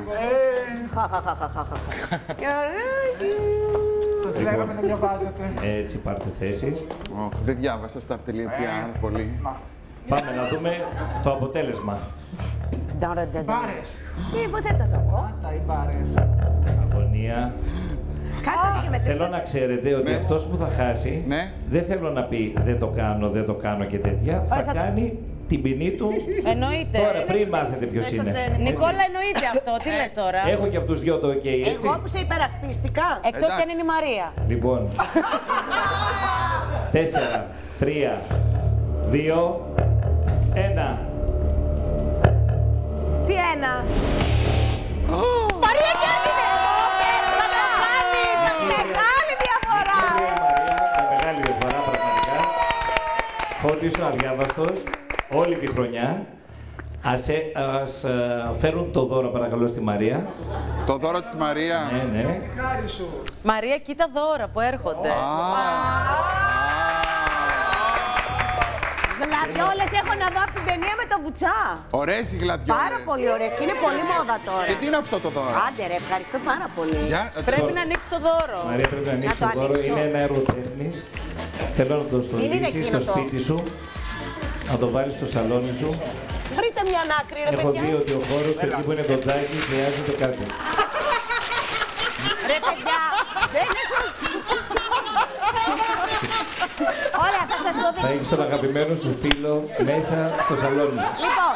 Σας λέγαμε να διαβάζετε. Έτσι, πάρτε θέσεις. Δεν διάβασα star.gr πολύ. Πάμε να δούμε το αποτέλεσμα. Μπάρες. Τι, υποθέτω εγώ. Οι μπάρες. Αγωνία. Θέλω να ξέρετε ότι αυτός που θα χάσει, δεν θέλω να πει δεν το κάνω και τέτοια, θα κάνει την ποινή του. Εννοείται. Τώρα, πριν μάθετε ποιος είναι. Νικόλα, εννοείται αυτό. Τι λες τώρα? Έχω και από τους δυο το OK, έτσι. Εγώ που σε υπερασπίστηκα. Εκτός κι αν είναι η Μαρία. Λοιπόν. 4, 3, 2, 1. Τι ένα? Μαρία κέρδισε! Θα το κάνει! Μεγάλη διαφορά! Μεγάλη διαφορά, πραγματικά. Φώτη, ήσουν αδιάβαστος όλη τη χρονιά. Ας φέρουν το δώρο, παρακαλώ, στη Μαρία. Το δώρο της Μαρίας. Ναι. Μαρία, κοίτα δώρα που έρχονται. Γλαδιόλες έχω να δω από την ταινία με το Βουτσά. Ωραίες οι γλαδιόλες. Πάρα πολύ ωραίες και είναι πολύ μόδα τώρα. Και τι είναι αυτό το δώρο? Άντε ρε, ευχαριστώ πάρα πολύ. Πρέπει να ανοίξει το δώρο. Μαρία, πρέπει να ανοίξει το δώρο. Είναι ένα έργο τέχνης. Θέλω να το στολίσεις στο σπίτι σου. Να το βάλεις στο σαλόνι σου. Βρείτε μια άκρη, ρε παιδιά. Έχω δει ότι ο χώρος εκεί που είναι το τζάκι χρειάζεται κάτι. Ρε παιδιά, δεν είναι σωστό. Ωραία, θα σας το δείξω. Θα έχεις τον αγαπημένο σου φίλο μέσα στο σαλόνι σου. Λοιπόν,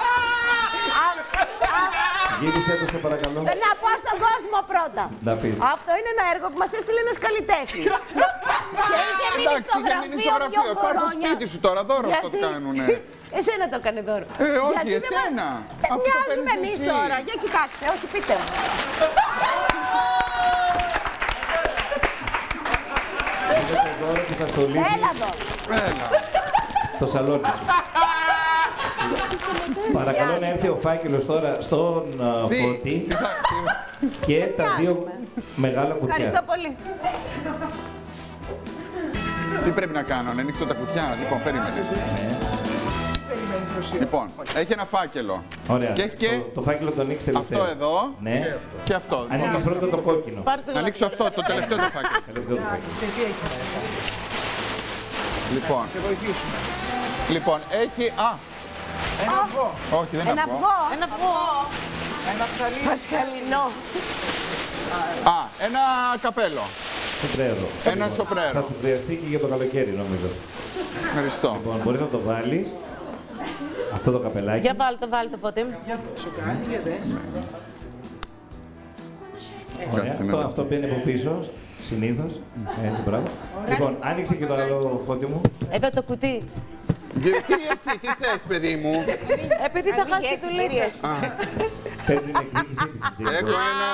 Γύρισε το, σε παρακαλώ. να πω στον κόσμο πρώτα. Να πεις. Αυτό είναι ένα έργο που μας έστειλε ένας καλλιτέχνης. Και είχε μείνει στο γραφείο 2 Πάρ' το χρόνια. σπίτι σου τώρα, δώρο αυτό το κάνουνε. Εσένα το έκανε δώρο. Όχι, εσένα. Μοιάζουμε εμείς τώρα. Για κοιτάξτε, όχι πείτε μου. Είναι το δώρο που θα στολίσεις. Έλα εδώ. Έλα. Το σαλόνι σου. Παρακαλώ να έρθει ο φάκελος τώρα στον Φώτη και τα δύο μεγάλα κουτιά. Ευχαριστώ πολύ. Τι πρέπει να κάνω, να ανοίξω τα κουτιά? Λοιπόν, περίμενε. Λοιπόν, έχει ένα φάκελο. Ωραία. Και έχει και το φάκελο το ανοίξει τελευταίο. Αυτό εδώ. Ναι. Και αυτό. Ανοίξει πρώτα το κόκκινο. Να ανοίξω αυτό, το τελευταίο το φάκελο. Λοιπόν. Σε βοηθήσουμε. Λοιπόν, έχει. Ένα αυγό. Όχι, δεν είναι αυγό. Ένα αυγό. Ένα ψαλί. Πασχαλινό. Ένα καπέλο. Σοπρέρο. Ένα σοπρέρο. Θα σου χρειαστεί και για το καλοκαίρι, νομίζω. Ευχαριστώ. Λοιπόν, μπορείς να το βάλεις. Αυτό το καπελάκι. Για βάλτε το Φώτη. Σου κάνει, για δες. Ωραία. Αυτό μπαίνει από πίσω, συνήθως. Έτσι, μπράβο. Λοιπόν, άνοιξε και το άλλο, Φώτη μου. Εδώ το κουτί. Τι εσύ, τι θες, παιδί μου? Επειδή θα χάσει τη δουλίτσα σου. Παίρνει την εκδίκησή της. Έχω ένα...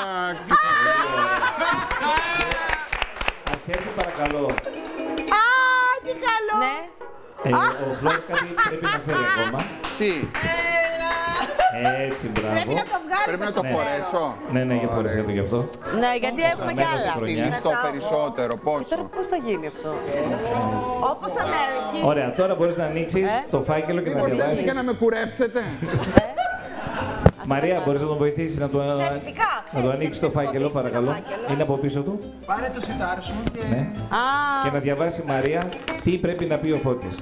Ας έρθει παρακαλώ. Τι καλό. Ναι. Ο Φλόρ κάτι πρέπει να φέρει ακόμα. Τι? Έτσι, μπράβο. Πρέπει να το βγάλει. Πρέπει να το φορέσω. Ναι, για φορέσαι το γι' αυτό. Ναι, γιατί έχουμε κι άλλα. Στυλιστό περισσότερο, πόσο? Τώρα πώς θα γίνει αυτό? Όπως Αμερική. Ωραία, τώρα μπορείς να ανοίξεις το φάκελο και να διαβάσεις. Για να με κουρέψετε. Μαρία, μπορείς να τον βοηθήσεις να το ανοίξεις το φάκελο, παρακαλώ. Είναι από πίσω του. Πάρε το σιτάρ σου και... Ναι. Και να διαβάσει η Μαρία τι πρέπει να πει ο Φώτης.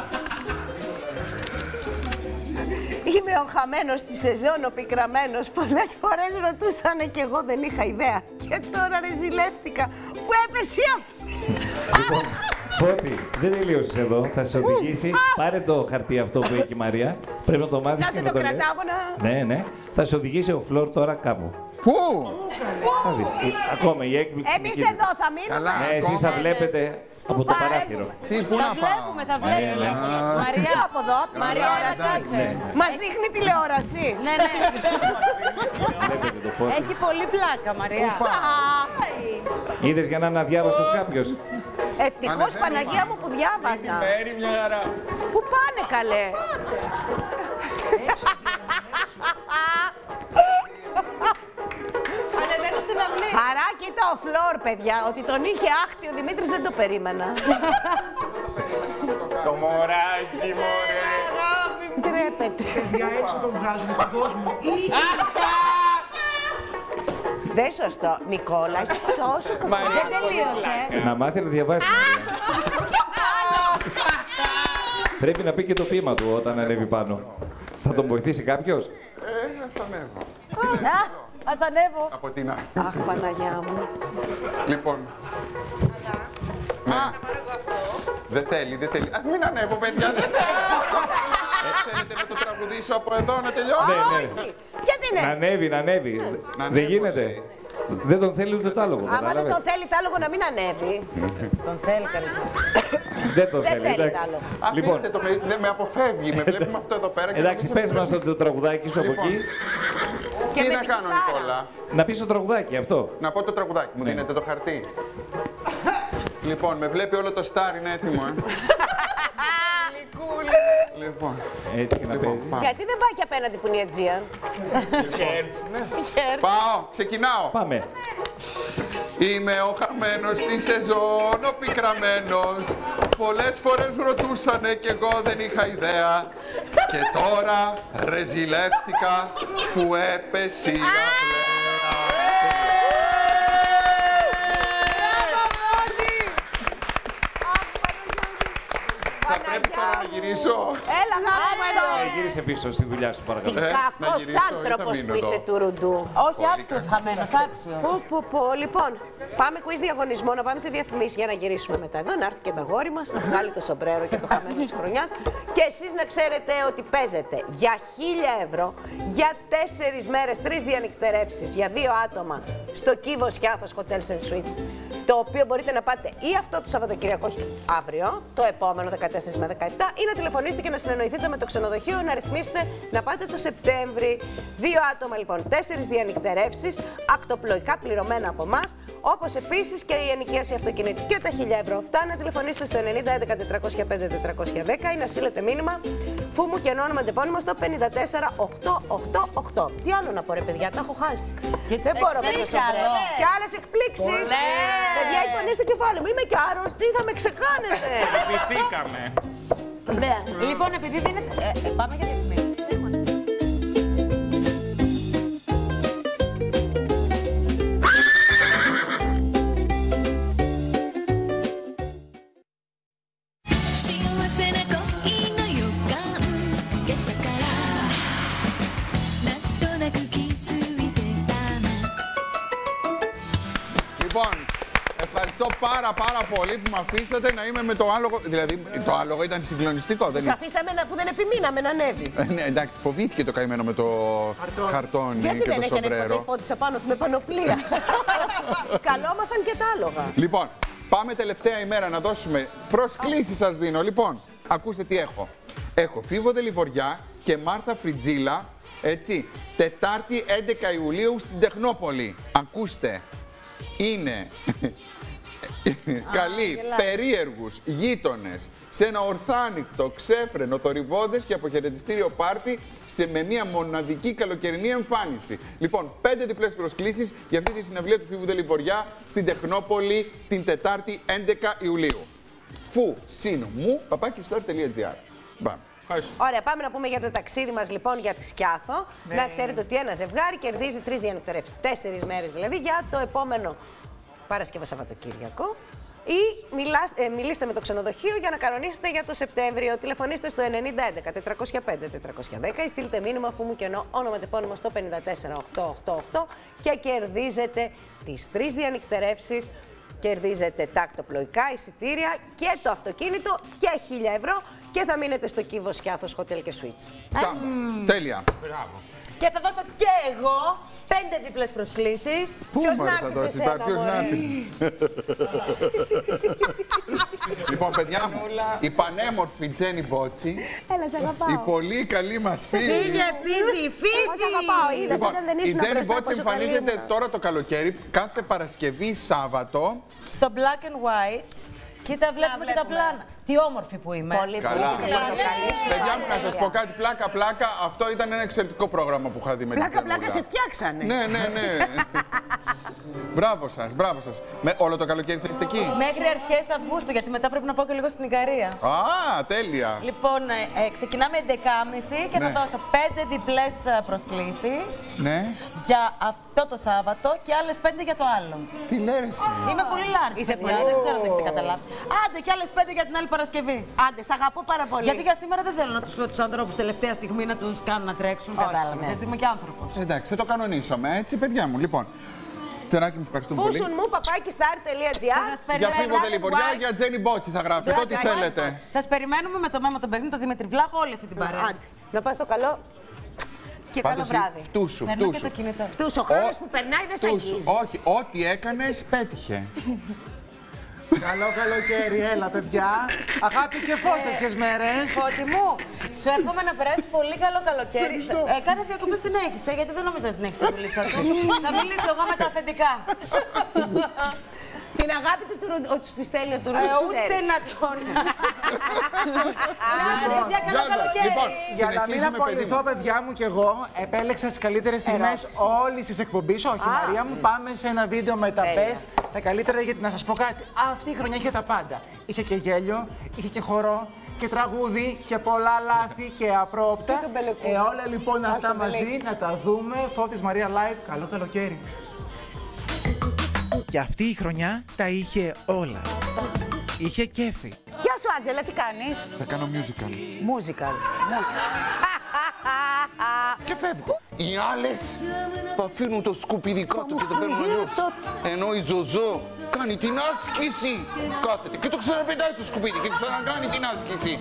Είμαι ο χαμένος στη σεζόν, ο πικραμένος. Πολλές φορές ρωτούσανε και εγώ δεν είχα ιδέα. Και τώρα ρεζιλεύτηκα. Που έπεσε Λοιπόν, Φώτη, δεν τελείωσες εδώ. Θα σε οδηγήσει. Πάρε το χαρτί αυτό που έχει η Μαρία. Πρέπει να το μάθεις και να το λες. Ναι. Θα σε οδηγήσει ο Φλόρ τώρα κάπου. Πού? Θα δεις. Ακόμα η έκπληξη. Εμείς εδώ θα μείνουμε. Ναι, εσείς θα βλέπετε από το παράθυρο. Τι, πού να πάω? Θα βλέπουμε. Μαρία, από εδώ, από τηλεόραση. Μας δείχνει τηλεόραση. Ναι. Βλέπετε το Φώτη. Έχει πολύ πλάκα, Μαρία. Είδες για να είναι αδιάβαστος κάποιος. Ευτυχώς, Παναγία μου, που διάβασα. Μια χαρά. Πού πάνε, καλέ? Ανεβαίνω στην αυλή. Χαρά, κοίτα ο Φλόρ, παιδιά. Ότι τον είχε άχτη ο Δημήτρης δεν το περίμενα. Το μωράκι, μωρέ. Ντρέπεται. Παιδιά έξω τον βγάζουν στον κόσμο. Δεν σωστό. Νικόλα, είσαι τόσο κομμάτι. Δεν τελείωσε. Να μάθει να διαβάσει. Πρέπει να πει και το ποίημα του όταν ανέβει πάνω. Θα τον βοηθήσει κάποιος? Ας ανέβω. Ας ανέβω. Από την άλλη. Αχ, Παναγιά μου. Λοιπόν. Ναι. Δεν θέλει. Ας μην ανέβω, παιδιά, δεν θέλει. Θέλετε να το τραγουδήσω από εδώ, να τελειώσω? Ναι. Γιατί είναι? Να ανέβει. Δεν γίνεται. Δεν τον θέλει ούτε τ' άλογο. Άμα δεν τον θέλει τ' άλογο να μην ανέβει. Τον θέλει καλύτερα. Δεν τον θέλει, εντάξει. Λοιπόν, δεν με αποφεύγει, με βλέπει με αυτό εδώ πέρα. Εντάξει, πες μας το τραγουδάκι σου από εκεί. Τι να κάνω, Νικόλα? Να πεις το τραγουδάκι αυτό. Να πω το τραγουδάκι, μου δίνετε το χαρτί. Λοιπόν, με βλέπει όλο το στάρ, είναι έτοιμο, Λοιπόν. Έτσι και να παίζει. Γιατί δεν πάει και απέναντι που είναι η Αιτζία? Πάω, ξεκινάω. Πάμε. Είμαι ο χαμένος στη σεζόν, ο πικραμένος. Πολλές φορές ρωτούσανε κι εγώ δεν είχα ιδέα. Και τώρα ρεζιλεύτηκα που έπεσε η αυλαία. Θα πρέπει τώρα να γυρίσω. Έλα, γάμο εδώ. Γύρισε πίσω στη δουλειά σου, παρακαλώ. Κακός άνθρωπος που είσαι του ρουντού. Όχι, άξιος χαμένος, άξιος. Λοιπόν, πάμε quiz διαγωνισμό, να πάμε σε διαφημίσεις για να γυρίσουμε μετά εδώ, να έρθει και το αγόρι μας, να βγάλει το σομπρέρο και το χαμένο της χρονιάς. Και εσείς να ξέρετε ότι παίζετε για 1.000 ευρώ, για 4 μέρες, 3 διανυκτερεύσεις, για 2 άτομα στο Κύβο Σιάφος Hotels and Suites, το οποίο μπορείτε να πάτε ή αυτό το Σαββατοκυριακό αύριο, το επόμενο 14 με 17, ή να τηλεφωνήσετε και να συνεννοηθείτε με το ξενοδοχείο να ρυθμίσετε να πάτε το Σεπτέμβρη. 2 άτομα λοιπόν, 4 διανυκτερεύσεις, ακτοπλοϊκά πληρωμένα από εμάς, όπως επίσης και η ενοικίαση αυτοκινήτου και τα 1.000 ευρώ αυτά. Να τηλεφωνήσετε στο 90 11 405 410 ή να στείλετε μήνυμα Φούμου και όνομα τεπώνυμο στο 54888. Τι άλλο να πω, ρε παιδιά, τα έχω χάσει. Γιατί δεν μπορώ με το σοβαρό. Και άλλες εκπλήξεις. Παιδιά, έχει πονήσει το κεφάλι μου. Είμαι και άρρωστη, θα με ξεκάνετε. Επιθήκαμε. Λοιπόν, επειδή δίνετε. Πάμε για διαφημίσεις. Λοιπόν, ευχαριστώ πάρα πολύ που με αφήσατε να είμαι με το άλογο. Δηλαδή, το άλογο ήταν συγκλονιστικό. Τους αφήσαμε που δεν επιμείναμε να ανέβεις. Ναι, εντάξει, φοβήθηκε το καημένο με το χαρτόνι Γιατί και δεν το έκανε ποτέ σομπρέρο. υπότισα πάνω του με πανοπλία. Καλό μάθαν και τα άλογα. Λοιπόν, πάμε τελευταία ημέρα να δώσουμε προσκλήσεις σας δίνω. Λοιπόν, ακούστε τι έχω. Έχω Φίβο Δελιβοριά και Μάρθα Φριτζίλα, έτσι, Τετάρτη 11 Ιουλίου στην Τεχνόπολη. Ακούστε. Είναι καλοί, περίεργους γείτονες σε ένα ορθάνικτο, ξέφρενο, θορυβώδες και αποχαιρετιστήριο πάρτι με μια μοναδική καλοκαιρινή εμφάνιση. Λοιπόν, 5 διπλές προσκλήσεις για αυτή τη συναυλία του Φίβου Δελιβοριά στην Τεχνόπολη την Τετάρτη 11 Ιουλίου. fou-mu@star.gr. Ωραία, πάμε να πούμε για το ταξίδι μας λοιπόν για τη Σκιάθο. Ναι. Να ξέρετε ότι ένα ζευγάρι κερδίζει 3 διανυκτερεύσεις. 4 μέρες δηλαδή για το επόμενο Παρασκευό Σαββατοκύριακο. Ή μιλήστε με το ξενοδοχείο για να κανονίσετε για το Σεπτέμβριο. Τηλεφωνήστε στο 9011 405 410 ή στείλτε μήνυμα Φούμου και όνομα τεπώνυμο στο 54888 και κερδίζετε τις 3 διανυκτερεύσεις. Κερδίζετε τακτοπλοϊκά, εισιτήρια και το αυτοκίνητο και 1.000 ευρώ και θα μείνετε στο Κύβο Σκιάθος Hotel και Suites. Τέλεια. Μπράβο. Και θα δώσω και εγώ 5 διπλές προσκλήσεις. Ποιος να έρθει σε σένα, μωρέ. Λοιπόν, παιδιά μου, η πανέμορφη Τζένι Μπότσι, Έλα, σε αγαπάω. η πολύ καλή μας φίλη. Φύγε, φίτι. Σε αγαπάω, είδες, Λοιπόν, όταν δεν η ήσουν Τζένι μπροστά, Μπότσι πόσο καλή εμφανίζεται ήμουν. τώρα το καλοκαίρι, κάθε Παρασκευή, Σάββατο. Στο black and white. Κοίτα, βλέπουμε και τα πλάνα. Τι όμορφη που είμαι. Πολύ Καλά. Παιδιά μου, να σας πω κάτι, πλάκα, αυτό ήταν ένα εξαιρετικό πρόγραμμα που είχα δει με την Τζενούλα. Πλάκα σε φτιάξανε. Ναι. Μπράβο σας. Με όλο το καλοκαίρι θα είστε εκεί. Μέχρι αρχές Αυγούστου, γιατί μετά πρέπει να πάω και λίγο στην Ικαρία. Α, τέλεια. Λοιπόν, ξεκινάμε 11.30 και θα δώσω 5 διπλές προσκλήσεις Ναι. για αυτό το Σάββατο και άλλες 5 για το άλλο. Τι λέρεση. Είμαι πολύ large, Είσαι παιδιά, πολύ- δεν ξέρω αν το έχετε καταλάβει. Άντε και άλλες 5 για την άλλη Παρασκευή. Άντε, σ' αγαπώ πάρα πολύ. Γιατί για σήμερα δεν θέλω να τους ανθρώπους τελευταία στιγμή να τους κάνω να τρέξουν. Κατάλαβες, γιατί είμαι και άνθρωπος. Εντάξει, θα το κανονίσουμε, έτσι, παιδιά μου. Λοιπόν, Τεράκι μου, ευχαριστούμε πολύ. Φούσουν μου, παπάκισtar.gr. Για Φίβο Δελιβοριά, για Τζένι Μπότσι θα γράφετε, ό,τι θέλετε. Σας περιμένουμε με το Μέμο τον Παιχνίδι, τον Δημήτρη Βλάχο, όλη αυτή την παρέα. Άντε, να πας στο καλό και καλό Πάντως, βράδυ. φτούσου. Φτούσου, ο χρόνος που περνάει δεν σε αγγίζει. Όχι, ό,τι έκανες πέτυχε. Καλό καλοκαίρι, έλα παιδιά. Αγάπη και φως τέτοιες μέρες. Φώτη μου, σου εύχομαι να περάσει πολύ καλό καλοκαίρι. Κάνε διακοπές, συνέχισε, γιατί δεν νομίζω ότι την έχεις τη δουλίτσα σου. Θα μιλήσω εγώ με τα αφεντικά. Την αγάπη του ότι τη στέλνει ο Τουρούτσου, Ούτε να τον. Παιδιά, καλό καλοκαίρι. Για να μην συνεχίζουμε, παιδί απολυθώ, μου. παιδιά μου κι εγώ, επέλεξα τις καλύτερες στιγμές όλης της εκπομπής. Όχι, Μαρία μου, πάμε σε ένα βίντεο με τα best. Τα καλύτερα, γιατί να σας πω κάτι. Αυτή η χρονιά είχε τα πάντα. Είχε και γέλιο, είχε και χορό, και τραγούδι και πολλά λάθη και απρόπτα. Όλα λοιπόν αυτά μαζί να τα δούμε. Φώτης Μαρία Live. Καλό καλοκαίρι. Και αυτή η χρονιά τα είχε όλα. Είχε κέφι. Γεια σου, Άντζελα, τι κάνεις? Θα κάνω musical. Musical. Και φεύγω. Οι άλλες που αφήνουν το σκουπιδικό του και το παίρνουν αλλιώς. Ενώ η Ζωζό κάνει την άσκηση. Κάθεται και το ξαναπετάει το σκουπίδι και ξανακάνει την άσκηση.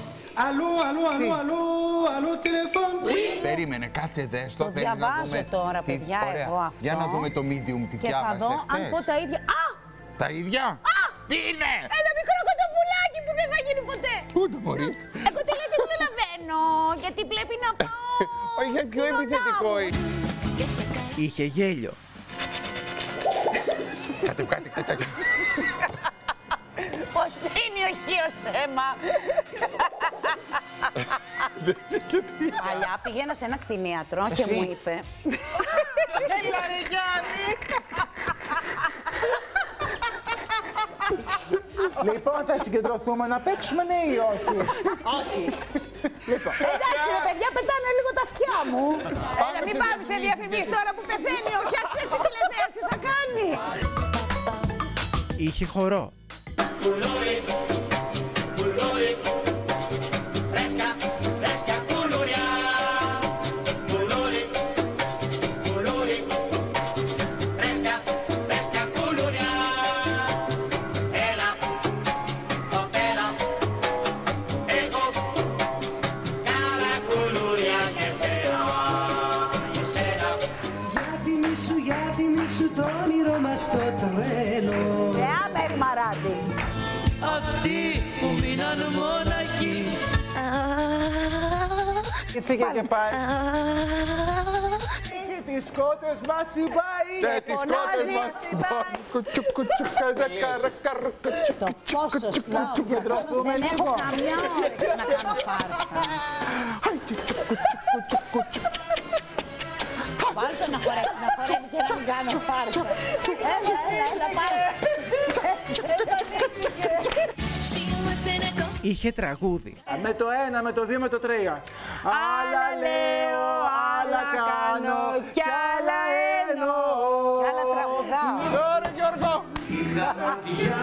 Αλλού, τηλεφών. Περίμενε, κάτσε δες το. Το διαβάζω τώρα, παιδιά, εγώ αυτό. Για να δούμε το medium τι Και θα διάβασε δω αν πω τα ίδια. Α! Τα ίδια. Τι είναι? Ένα μικρό κοτοπουλάκι που δεν θα γίνει ποτέ. Ούτε μπορεί. Εγώ τι λέω, δεν καταλαβαίνω, γιατί πρέπει να πάω. Όχι, πιο επιθετικό είναι. Είχε γέλιο. Κάτε. Πώς πίνει ο χείος αίμα. Παλιά πήγαινα σε ένα κτηνίατρο και μου είπε... Έλα ρε Γιάννη! Λοιπόν, θα συγκεντρωθούμε να παίξουμε, ναι ή όχι? Όχι. Λοιπόν. Εντάξει ρε παιδιά, πετάνε λίγο τα αυτιά μου. Έλα, μην πάμε σε διαφημίσεις τώρα που πεθαίνει ο Χιάξε τι τηλεθέαση θα κάνει. Είχε χορό. Αυτοί που μείναν μοναχοί Και φύγε και πάει. Τις σκότες ματσιμπάει. Τις σκότες ματσιμπάει. Το πόσο σκάω. Δεν έχω καμιά ώρα να κάνω φάρσα. Βάλτε να χορεύει και να μην κάνω φάρσα. Έλα, πάρε. Είχε τραγούδι. Με το 1, με το 2, με το 3. Άλλα λέω, άλλα κάνω κι άλλα εννοώ. Κι άλλα τραγουδάω. Ωραία Γιώργο. Είχα ματιά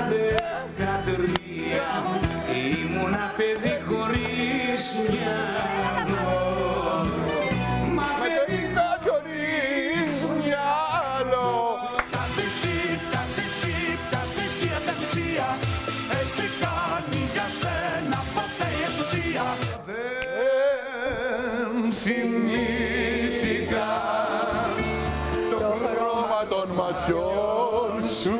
13. Ήμουνα παιδί χωρίς μυαλό. Μα παιδί χωρίς μυαλό. Κάτι θυσία έχει κάνει για σένα ποτέ η εξουσία. Δεν θυμήθηκα το χρώμα των ματιών σου.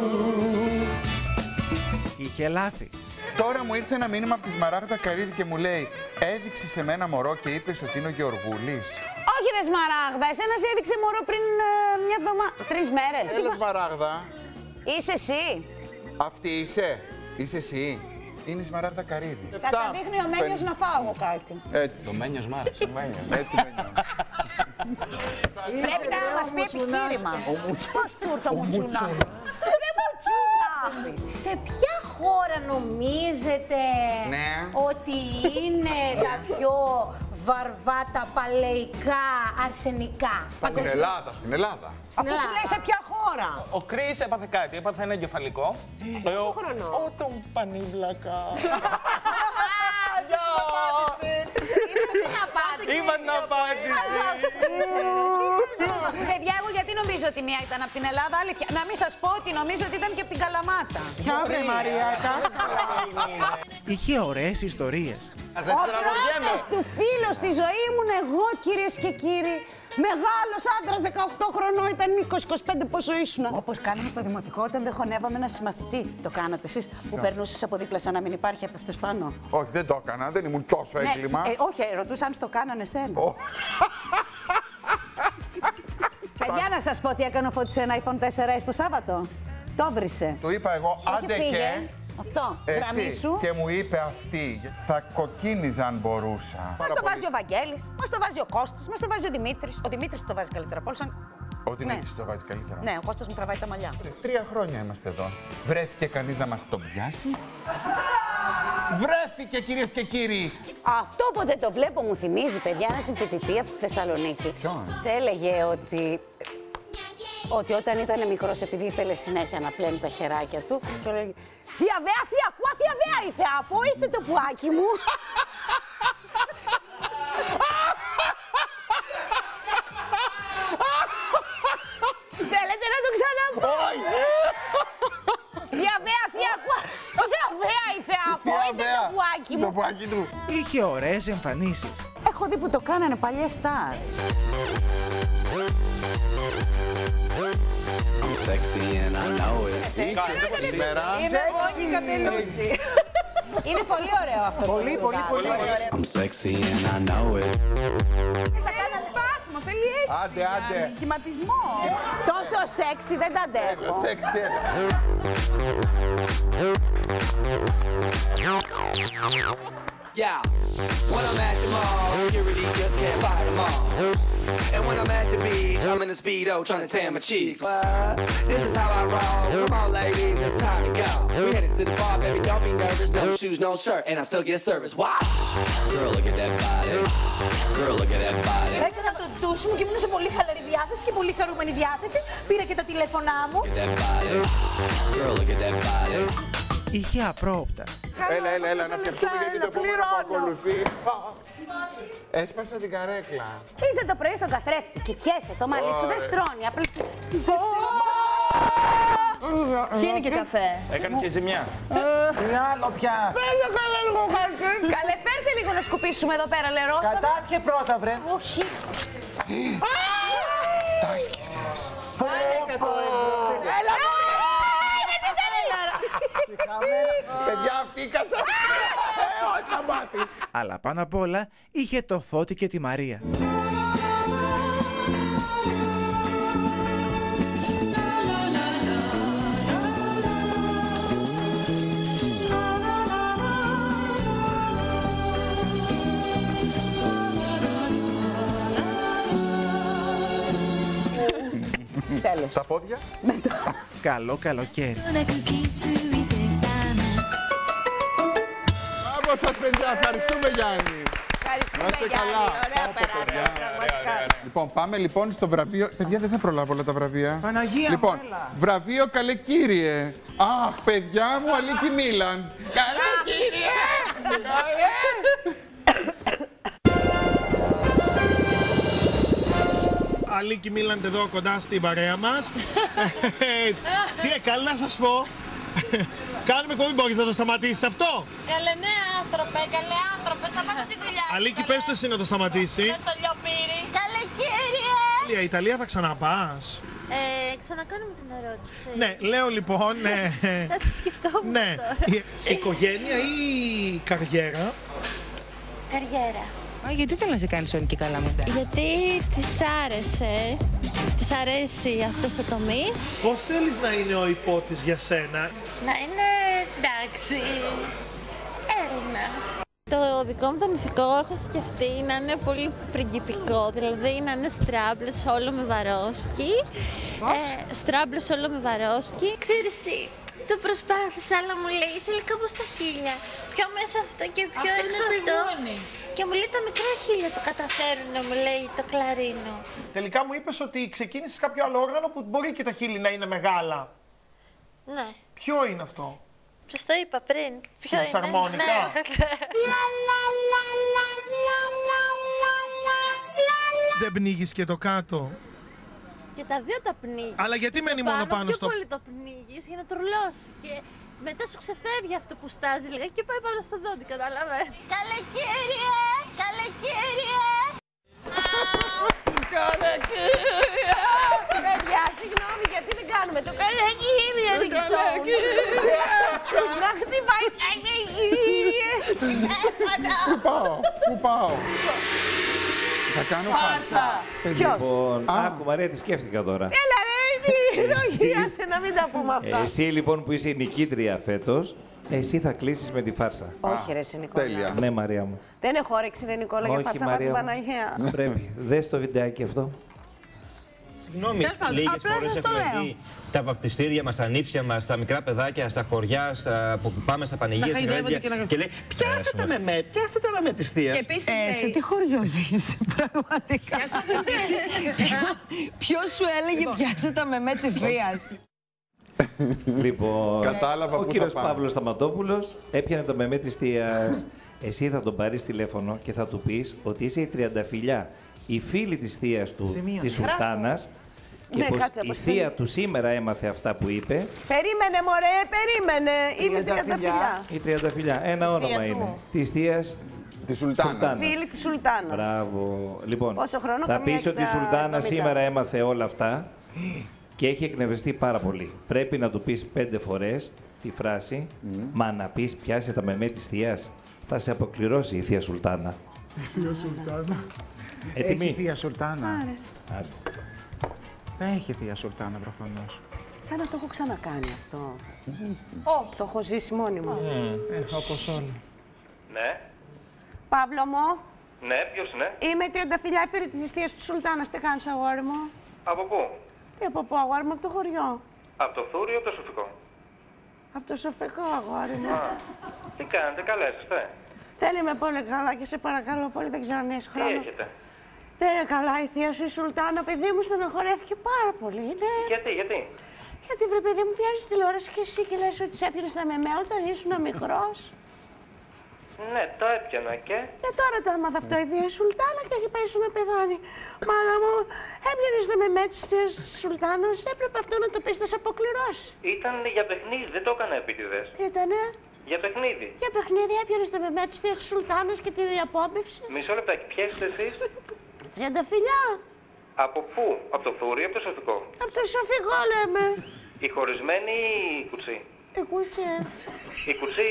Είχε λάθη. Τώρα μου ήρθε ένα μήνυμα από τη Σμαράγδα Καρύδη και μου λέει έδειξε σε μένα μωρό και είπες ότι είναι ο Γεωργούλης. Όχι ρε Σμαράγδα, εσένα σε έδειξε μωρό πριν μια εβδομάδα, 3 μέρες. Έλα Σμαράγδα. Είσαι εσύ. Αυτή είσαι. Είσαι εσύ. Είναι η Σμαράγδα Καρύδη. Θα τα δείχνει ο Μένιος να φάω εγώ κάτι. Έτσι. Το Μένιος μ' άρεσε. Έτσι Μένιο. Πρέπει να μας πει επιχείρημα. Πώς του ήρθε ο Μουτσουνά. Ρε Μουτσουνά. Σε ποια χώρα νομίζετε ότι είναι τα πιο βαρβάτα παλαιικά αρσενικά? Στην Ελλάδα, στην Ελλάδα. Αφού σου λέει σε ποια χώρα. Ο Κρίς έπαθε κάτι, έπαθε ένα εγκεφαλικό. Πόσο χρονό? Τον πανίβλακα. Είπα την απάντηση. Παιδιά, εγώ γιατί νομίζω ότι μία ήταν από την Ελλάδα, αλήθεια. Να μην σας πω ότι νομίζω ότι ήταν και από την Καλαμάτα. Ποια βρε Μαρία, Είχε ωραίες ιστορίες. Ο πρώτος του φίλος στη ζωή ήμουν εγώ, κυρίες και κύριοι. Μεγάλος άντρας, 18 χρονών, ήταν 20-25, πόσο ήσουνα. Όπως κάναμε στο δημοτικό όταν δεν χωνεύαμε ένα συμμαθητή. Το κάνατε εσείς που περνούσες από δίπλα σαν να μην υπάρχει, έπεφτες πάνω. Όχι, δεν το έκανα, δεν ήμουν τόσο έγκλημα. Όχι, ρωτούσα αν στο κάνανε εσένα. Παιδιά, να σας πω τι έκανε ο Φώτης ένα iPhone 4S το Σάββατο. Το βρίσκε. Του είπα εγώ, άντε και. Αυτό, γραμμή σου. Και μου είπε αυτή, θα κοκκίνιζα αν μπορούσα. Μας το βάζει ο Βαγγέλης, μας το βάζει ο Κώστας, μας το βάζει ο Δημήτρης. Ο Δημήτρης το βάζει καλύτερα από όλους. Ο Δημήτρης το βάζει καλύτερα. Ναι, ο Κώστας μου τραβάει τα μαλλιά. 3 χρόνια είμαστε εδώ. Βρέθηκε κανείς να μας τον πιάσει? Βρέθηκε, κυρίες και κύριοι! Αυτό όποτε το βλέπω μου θυμίζει, παιδιά, ένα συμφοιτητή από τη Θεσσαλονίκη. Ποιον? Σε έλεγε ότι όταν ήταν μικρός, επειδή ήθελε συνέχεια να πλένει τα χεράκια του, και έλεγε «Θεία Βέα, θεία ακούα, θεία Βέα η Θεά, πω, είστε το πουάκι μου». Θέλετε να το ξαναπώ? Θεία Βέα, θεία ακούα, θεία Βέα η Θεά, πω, είστε το πουάκι μου. Το πουάκι του. Είχε ωραίες εμφανίσεις. Έχω δει που το κάνανε παλιές στάρ. I'm sexy and I know it. Καλημέρα. Είμαι Βόνη Καπελούτσι. Είναι πολύ ωραίο αυτό. Πολύ ωραίο. I'm sexy and I know it. Θα κάνω σπάσιμο, θέλει έτσι. Άντε. Σχηματισμό. Τόσο σεξι δεν τα αντέχω. Σεξι, Yeah, when I'm at the mall, security just can't fight them all. And when I'm at the beach, I'm in a Speedo trying to tan my cheeks. What? This is how I roll. Come on, ladies, it's time to go. We headed to the bar, baby, don't be nervous. No shoes, no shirt, and I still get service. Watch. Girl, look at that body. Girl, look at that body. Έκανα το ντους μου και ήμουν σε πολύ χαλαρή διάθεση και πολύ χαρούμενη διάθεση. Πήρα και τα τηλέφωνά μου. Girl, look at that body. Είχε απρόοπτα. Έλα, να φτιαχτούμε γιατί το επόμενο που ακολουθεί. Έσπασα την καρέκλα. Είσαι το πρωί στον καθρέφτη και πιέσαι, το μαλλί σου δεν στρώνει. Πιένει και καφέ. Έκανε και ζημιά. Τι άλλο πια. Καλέ, φέρτε λίγο να σκουπίσουμε εδώ πέρα, λερό. Κατάπιε πρώτα, βρε. Όχι. Τα άσκησες. Έλα, παιδιά, αυτή η κατσά. Όχι να μάθεις. Αλλά πάνω απ' όλα είχε το Φώτη και τη Μαρία. Τέλος. Τα πόδια. Καλό καλοκαίρι. Μπράβο σας, παιδιά. Ευχαριστούμε, Γιάννη. Ευχαριστούμε, είστε Γιάννη. καλά. Ωραία περάσαμε, πραγματικά. Λοιπόν, πάμε λοιπόν στο βραβείο. Παιδιά, δεν θα προλάβω όλα τα βραβεία. Παναγία λοιπόν, μου, έλα. βραβείο καλεκύριε. Αχ, παιδιά μου, Αλίκη Μίλαν. Καλεκύριε! Αλίκη Μίλαντ εδώ κοντά στην παρέα μας. Τι έκανε να σας πω. Κάνουμε εκπομπή, μπορείς να το σταματήσεις αυτό. Καλέ ναι άνθρωπε, σταμάτα τη δουλειά σου. Αλίκη, πες το εσύ να το σταματήσει. Πες το λιοπύρι. Καλέ κύριε. Ιταλία θα ξαναπάς. Ξανακάνουμε την ερώτηση. Ναι, λέω λοιπόν. Θα τη σκεφτόμουν τώρα. Οικογένεια ή καριέρα. Καριέρα. Γιατί θέλω να σε κάνει όλη και καλά μετά. Γιατί της άρεσε. Της αρέσει αυτός ο τομής. Πώς θέλεις να είναι ο υπότης για σένα. Να είναι εντάξει. Έλληνα. Το δικό μου το νηφικό έχω σκεφτεί να είναι πολύ πριγκιπικό, δηλαδή να είναι στράμπλες όλο με βαρόσκι. Στράμπλες όλο με βαρόσκι. Ξέρεις τι, το προσπάθησα, αλλά μου λέει ήθελε κάπως τα χείλια. Πιο μέσα αυτό και πιο είναι αυτό. Και μου λέει τα μικρά χείλια το καταφέρουν, μου λέει το κλαρίνο. Τελικά μου είπες ότι ξεκίνησες κάποιο άλλο όργανο που μπορεί και τα χείλη να είναι μεγάλα. Ναι. Ποιο είναι αυτό? Σας το είπα πριν. Ποιο είναι? Αρμόνικα. Δεν πνίγεις και το κάτω. Και τα δύο τα πνίγεις. Αλλά γιατί μένει μόνο πάνω πιο στο... πολύ το πνίγεις για να τρουλώσει. Και μετά σου ξεφεύγει αυτό που στάζει λίγα και πάει πάνω στο δόντι, κατάλαβες. Καλέ κύριε! Καλέ κύριε! Καλέ κύριε! Παιδιά, συγγνώμη, γιατί δεν κάνουμε το καλέ κύριε, να χτυπάει καλέ κύριε! Πού πάω? Θα κάνω φάρσα. Λοιπόν, άκου Μαρία, τι σκέφτηκα τώρα. Έλα ρε, το χειράστε να μην τα πούμε αυτά. Εσύ λοιπόν που είσαι η νικήτρια φέτος, εσύ θα κλείσεις με τη φάρσα. Όχι ρε, σε Νικόλα. Τέλεια. Ναι, Μαρία μου. Δεν έχω όρεξη, ρε Νικόλα, για φάρσα την Παναγία. Πρέπει. Δες το βιντεάκι αυτό. Συγγνώμη, λίγες φορές έχουμε δει τα βαπτιστήρια μας, τα νύψια μας, τα μικρά παιδάκια, στα χωριά, που πάμε στα πανηγύρια και λέει πιάστε τα με της θείας. Και επίσης σε τι χωριό ζεις, πραγματικά. Ποιος σου έλεγε πιάστε τα με της θείας. Λοιπόν, κατάλαβα ο κύριος Παύλος Σταματόπουλος έπιανε το μεμέ της θείας. Εσύ θα τον πάρεις τηλέφωνο και θα του πεις ότι είσαι η τριανταφυλιά, η φίλη της θείας του, της Σουλτάνας, και ναι, πως κάτσε, η θεία του σήμερα έμαθε αυτά που είπε. Περίμενε μωρέ, περίμενε. Είναι τριανταφυλιά. Η τριανταφυλιά, ένα όνομα είναι. Της θείας της Σουλτάνας. Φίλη της Σουλτάνας. Μπράβο. Λοιπόν, πόσο χρόνο, θα πεις ότι η Σουλτάνα σήμερα έμαθε όλα αυτά και έχει εκνευριστεί πάρα πολύ. Πρέπει να του πεις 5 φορές τη φράση «Μα να πεις πιάσε τα μεμέ της θείας». Θα σε αποκληρώσει η θεία Σουλτάνα. Θεία Σουλτάνα. Έτοιμη. Έχει θεία Σουλτάνα. Άντε. Δεν έχει θεία Σουλτάνα προφανώς. Σαν να το έχω ξανακάνει αυτό. Όχι, το έχω ζήσει μόνη μου. Όπως όλοι. Ναι. Παύλο μου. Ναι, ποιος είναι? Είμαι η Τριανταφυλιά, έφερε τις εστίες του Σουλτάνας. Τι κάνεις, αγόρι μου? Από πού? Τι από πού, αγόρι μου, από το χωριό. Από το Θούρι ή από το Σοφικό? Από το Σοφικό, αγόρι μου. Τι κάνετε, καλά είστε? Δεν είμαι πολύ καλά και σε παρακαλώ πολύ, δεν ξέρω αν έχεις χρόνο. Τι έχετε? Δεν είναι καλά η θεία σου η Σουλτάνα, παιδί μου, στενοχωρέθηκε πάρα πολύ. Ναι. Γιατί? Γιατί βρε παιδί μου, βγαίνεις στη τηλεόραση και εσύ και λες ότι σε έπιανες τα μεμέ όταν ήσουν μικρός. Ναι, τα έπιανα και. Και τώρα το έμαθα αυτό η θεία Σουλτάνα και έχει πάει να πεθάνει. Μάνα μου, έπιανες τα μεμέ της θείας Σουλτάνας, έπρεπε αυτό να το πεις, θα σε αποκληρώσει. Ήταν για παιχνίδι, δεν το έκανα επίτηδες. Τι ήτανε? Για παιχνίδι. Για παιχνίδι έπιανες τα μεμέ της θείας Σουλτάνας και τη διαπόμπευση. Μισό λεπτάκι, ποιες είστε εσείς? Τριανταφυλιά. Από πού? Από το Θούρι ή από το Σοφικό? Από το Σοφικό λέμε. Η χωρισμένη ή η κουτσή? Η κουτσή. Η κουτσή.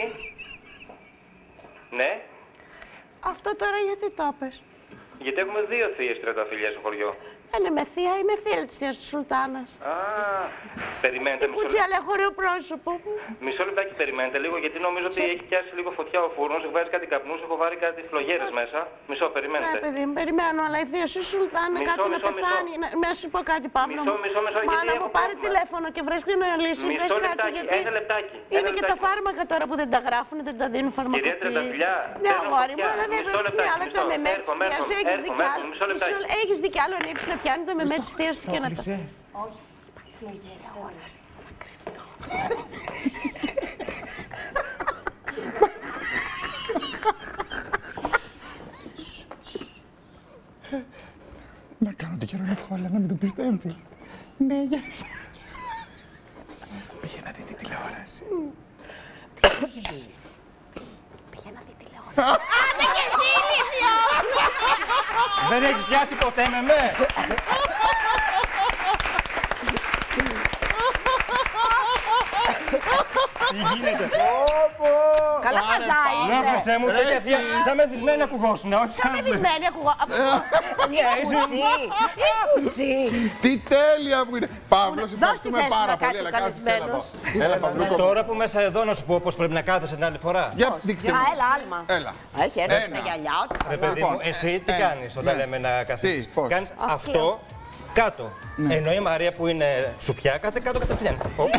Ναι. Αυτό τώρα γιατί το πες? Γιατί έχουμε δύο θείες Τριανταφυλιές στο χωριό. Δεν είμαι θεία, είμαι φίλη της θείας του Σουλτάνας. Α, περιμένετε. Η κουτσή, αλλά χωρίο πρόσωπο. Μισό λεπτάκι, περιμένετε λίγο, γιατί νομίζω ότι έχει πιάσει λίγο φωτιά ο φούρνος, έχει βάζει κάτι καπνούς, έχω βάλει κάτι φλογέρες μέσα. Μισό, περιμένετε. Ναι, παιδί μου, περιμένω, αλλά η θεία σου η Σουλτάνα κάτι να πεθάνει. Να σου πω κάτι, Παύλο. Μάνα μου, πάρε τηλέφωνο και βρες να λύσει. Μισό λεπτάκι, ένα λεπτάκι. Είναι και τα φάρμακα τώρα που δεν τα γράφουν, δεν τα δίνουν φαρμακοποιοί. Κυρία Τριανταφυλιά, ναι, αγόρι μου, αλλά δεν πρέπει να άλλα το μεμέ της θείας σου. Έχεις δει κι άλλο ανήψει να πιάνει το μεμέ της θείας του και να τα... Όχι, φλογέρες όλα. Να κάνω το καιρό εύκολα, να μην το πιστεύει. Ναι, γεια σας. Πήγε να δει τη τηλεόραση. Πήγε να δει τηλεόραση. Άντε και εσύ, ηλίθιο! Δεν έχεις πιάσει ποτέ με. Τι γίνεται? Καλά χαζά είστε. Ναύρισε μου, τέτοια σαν μεθυσμένη ακουγόσουν, όχι σαν... Σαν μεθυσμένη ακουγόσουν. Κουτσί. Τι τέλεια που είναι. Παύλος, ευχαριστούμε πάρα πολύ, αλλά κάτσε εδώ. Έλα, Παυλούκο. Τώρα που μέσα εδώ να σου πω πώς πρέπει να κάθεσαι την άλλη φορά. Για δείξε μου. Έλα, άλμα. Έλα. Έχει έρθει με γυαλιά. Ρε παιδί μου, εσύ τι κάνεις όταν λέμε να καθίσεις? Κάνεις αυτό κάτω. Ενώ η Μαρία που είναι σουπιά, κάθε κάτω κατευθείαν.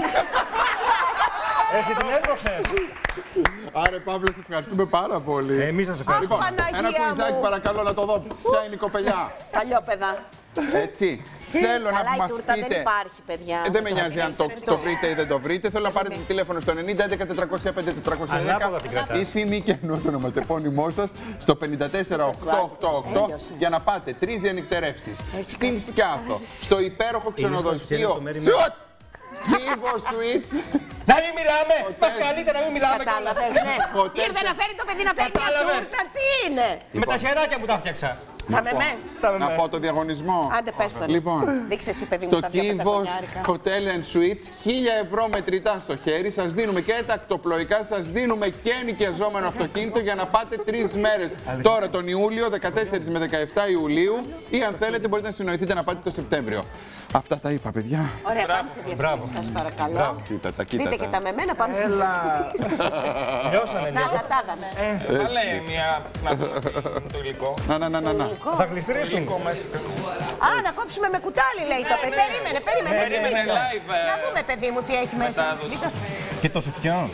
Εσύ την έσπρωξες. Άρε Παύλο, σε ευχαριστούμε πάρα πολύ. Εμείς σας ευχαριστούμε. Ένα κουιζάκι παρακαλώ να το δω. Ποια είναι η κοπελιά? Παλιόπαιδα. Έτσι. Θέλω να μας πείτε. δεν υπάρχει, παιδιά. Δεν με νοιάζει αν το βρείτε ή δεν το βρείτε. Θέλω να πάρετε το τηλέφωνο στο 90 11 405 410 ή φήμη και ενώ το ονοματεπώνυμό σας στο 54888 για να πάτε 3 διανυκτερεύσεις στην Σκιάθο, στο υπέροχο ξενοδοχείο Kivo Suites. Να μην μιλάμε! Μας καλείτε να μην μιλάμε. Κατάλαβες, ναι. Ήρθε να φέρει το παιδί να φέρει μια τούρτα, τι είναι? Με τα χεράκια που τα φτιάξα. Τα μεμέ. Να πω το διαγωνισμό. Άντε πες το. Λοιπόν, δείξε εσύ παιδί μου τα δύο πεντακονιάρικα. Στο Kivo Hotel and Suites, 1000 ευρώ μετρητά στο χέρι. Σας δίνουμε και τα ακτοπλοϊκά, σας δίνουμε και νοικιαζόμενο αυτοκίνητο για να πάτε 3 μέρες. Τώρα τον Ιούλιο, 14 με 17 Ιουλίου ή αν θέλετε μπορείτε να συνοηθείτε να πάτε το Σεπτέμβριο. Αυτά τα είπα, παιδιά. Ωραία, πάμε σε διαφήμιση, σας παρακαλώ. Δείτε και τα μεμένα, πάμε σε διαφήμιση. Λιώσανε λίγο. Να τα είδαμε. Θα λέει μια... το υλικό. Να. Θα γλιστρήσουν. Α, να κόψουμε με κουτάλι, λέει το παιδί. Περίμενε. Να δούμε, παιδί μου, τι έχει μέσα. Και το σουτιόν.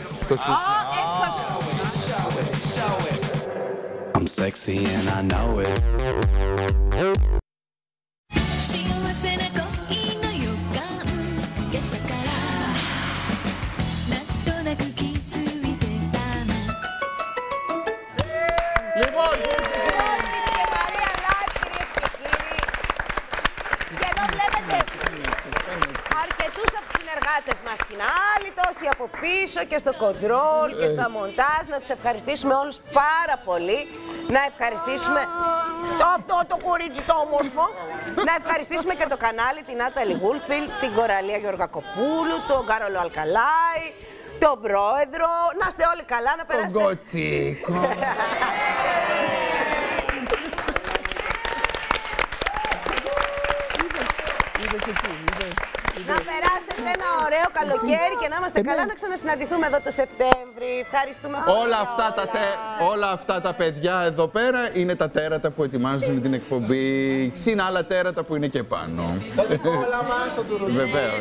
I'm sexy and I know it. Λοιπόν, και εδώ βλέπετε αρκετούς από τους συνεργάτες μας την άλλη, τόσοι από πίσω και στο κοντρόλ και στα μοντάζ. Να τους ευχαριστήσουμε όλους πάρα πολύ. Να ευχαριστήσουμε το κορίτσι το όμορφο. Να ευχαριστήσουμε και το κανάλι, την Νάταλη Γούλφιλ, την Κοραλία Γεωργακοπούλου, τον Κάρολο Αλκαλάη, τον πρόεδρο. Να είστε όλοι καλά, να περάσετε. Τον Κοτσίκο. Να περάσετε ένα ωραίο καλοκαίρι και να είμαστε καλά, να ξανασυναντηθούμε εδώ το Σεπτέμβρη. Ευχαριστούμε πολύ. Όλα αυτά τα παιδιά εδώ πέρα είναι τα τέρατα που ετοιμάζουν την εκπομπή. Συν άλλα τέρατα που είναι και πάνω. Το Νικόλα μας, το Τουρουλί. Βεβαίως.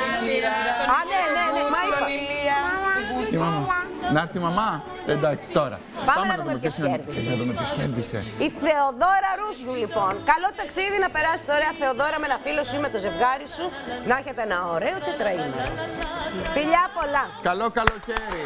Η μαμά. Να έρθει η μαμά. Εντάξει, τώρα. Πάμε να δούμε ποιος κέρδισε. Η Θεοδόρα Ρούσιου, λοιπόν. Καλό ταξίδι, να περάσετε ωραία, Θεοδόρα, με ένα φίλο σου ή με το ζευγάρι σου. Να έχετε ένα ωραίο τετραήμερο. Φιλιά πολλά. Καλό καλοκαίρι.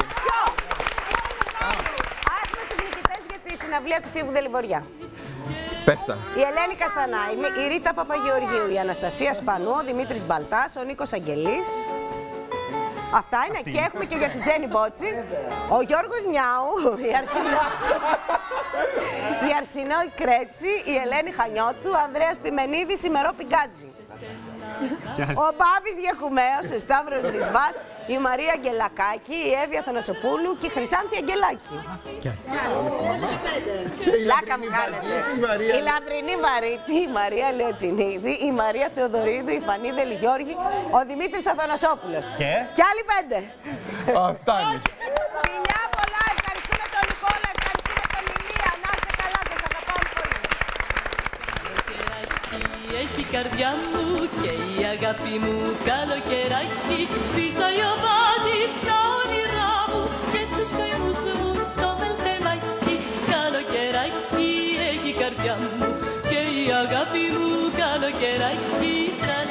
Ας με τους νικητές για τη συναυλία του Φίβου Δελιβοριά. Πες τα. Η Ελένη Καστανάη, η Ρίτα Παπαγεωργίου, η Αναστασία Σπανού, ο Δημήτρης Μπαλτάς, ο Νίκος Αγγελής. Αυτά είναι. Και έχουμε και για την Τζέννη Μπότσι, ο Γιώργος Νιάου, η Αρσινό η Κρέτσι, η Ελένη Χανιώτου, ο Ανδρέας Πιμενίδης, η Μερό Πιγκάτζη. Ο Μπάβης Γιακουμέος, ο Σταύρος Ρισβάς, η Μαρία Αγγελακάκη, η Εύη Αθανασοπούλου και η Χρυσάνθη Αγγελάκη. Λάκα μου κάνετε. Η Λαμπρινή Βαρύτη, η Μαρία Λεοτσινίδη, η Μαρία Θεοδωρίδου, η Φανή Δελιγιώργη, ο Δημήτρης Αθανασόπουλος. Και άλλοι 5. Φτάνει. Φιλιά πολλά, ευχαριστούμε τον Νικόλα, ευχαριστούμε τον Ηλία. Να είστε καλά, σας αγαπάμε πολύ. Έχει η καρδιά μου και η αγάπη μου καλοκαιράκι. Πίσαει ο βάζεις στα όνειρά μου και στους καημούς μου το βελτελάκι. Καλοκαιράκι έχει η καρδιά μου και η αγάπη μου καλοκαιράκι.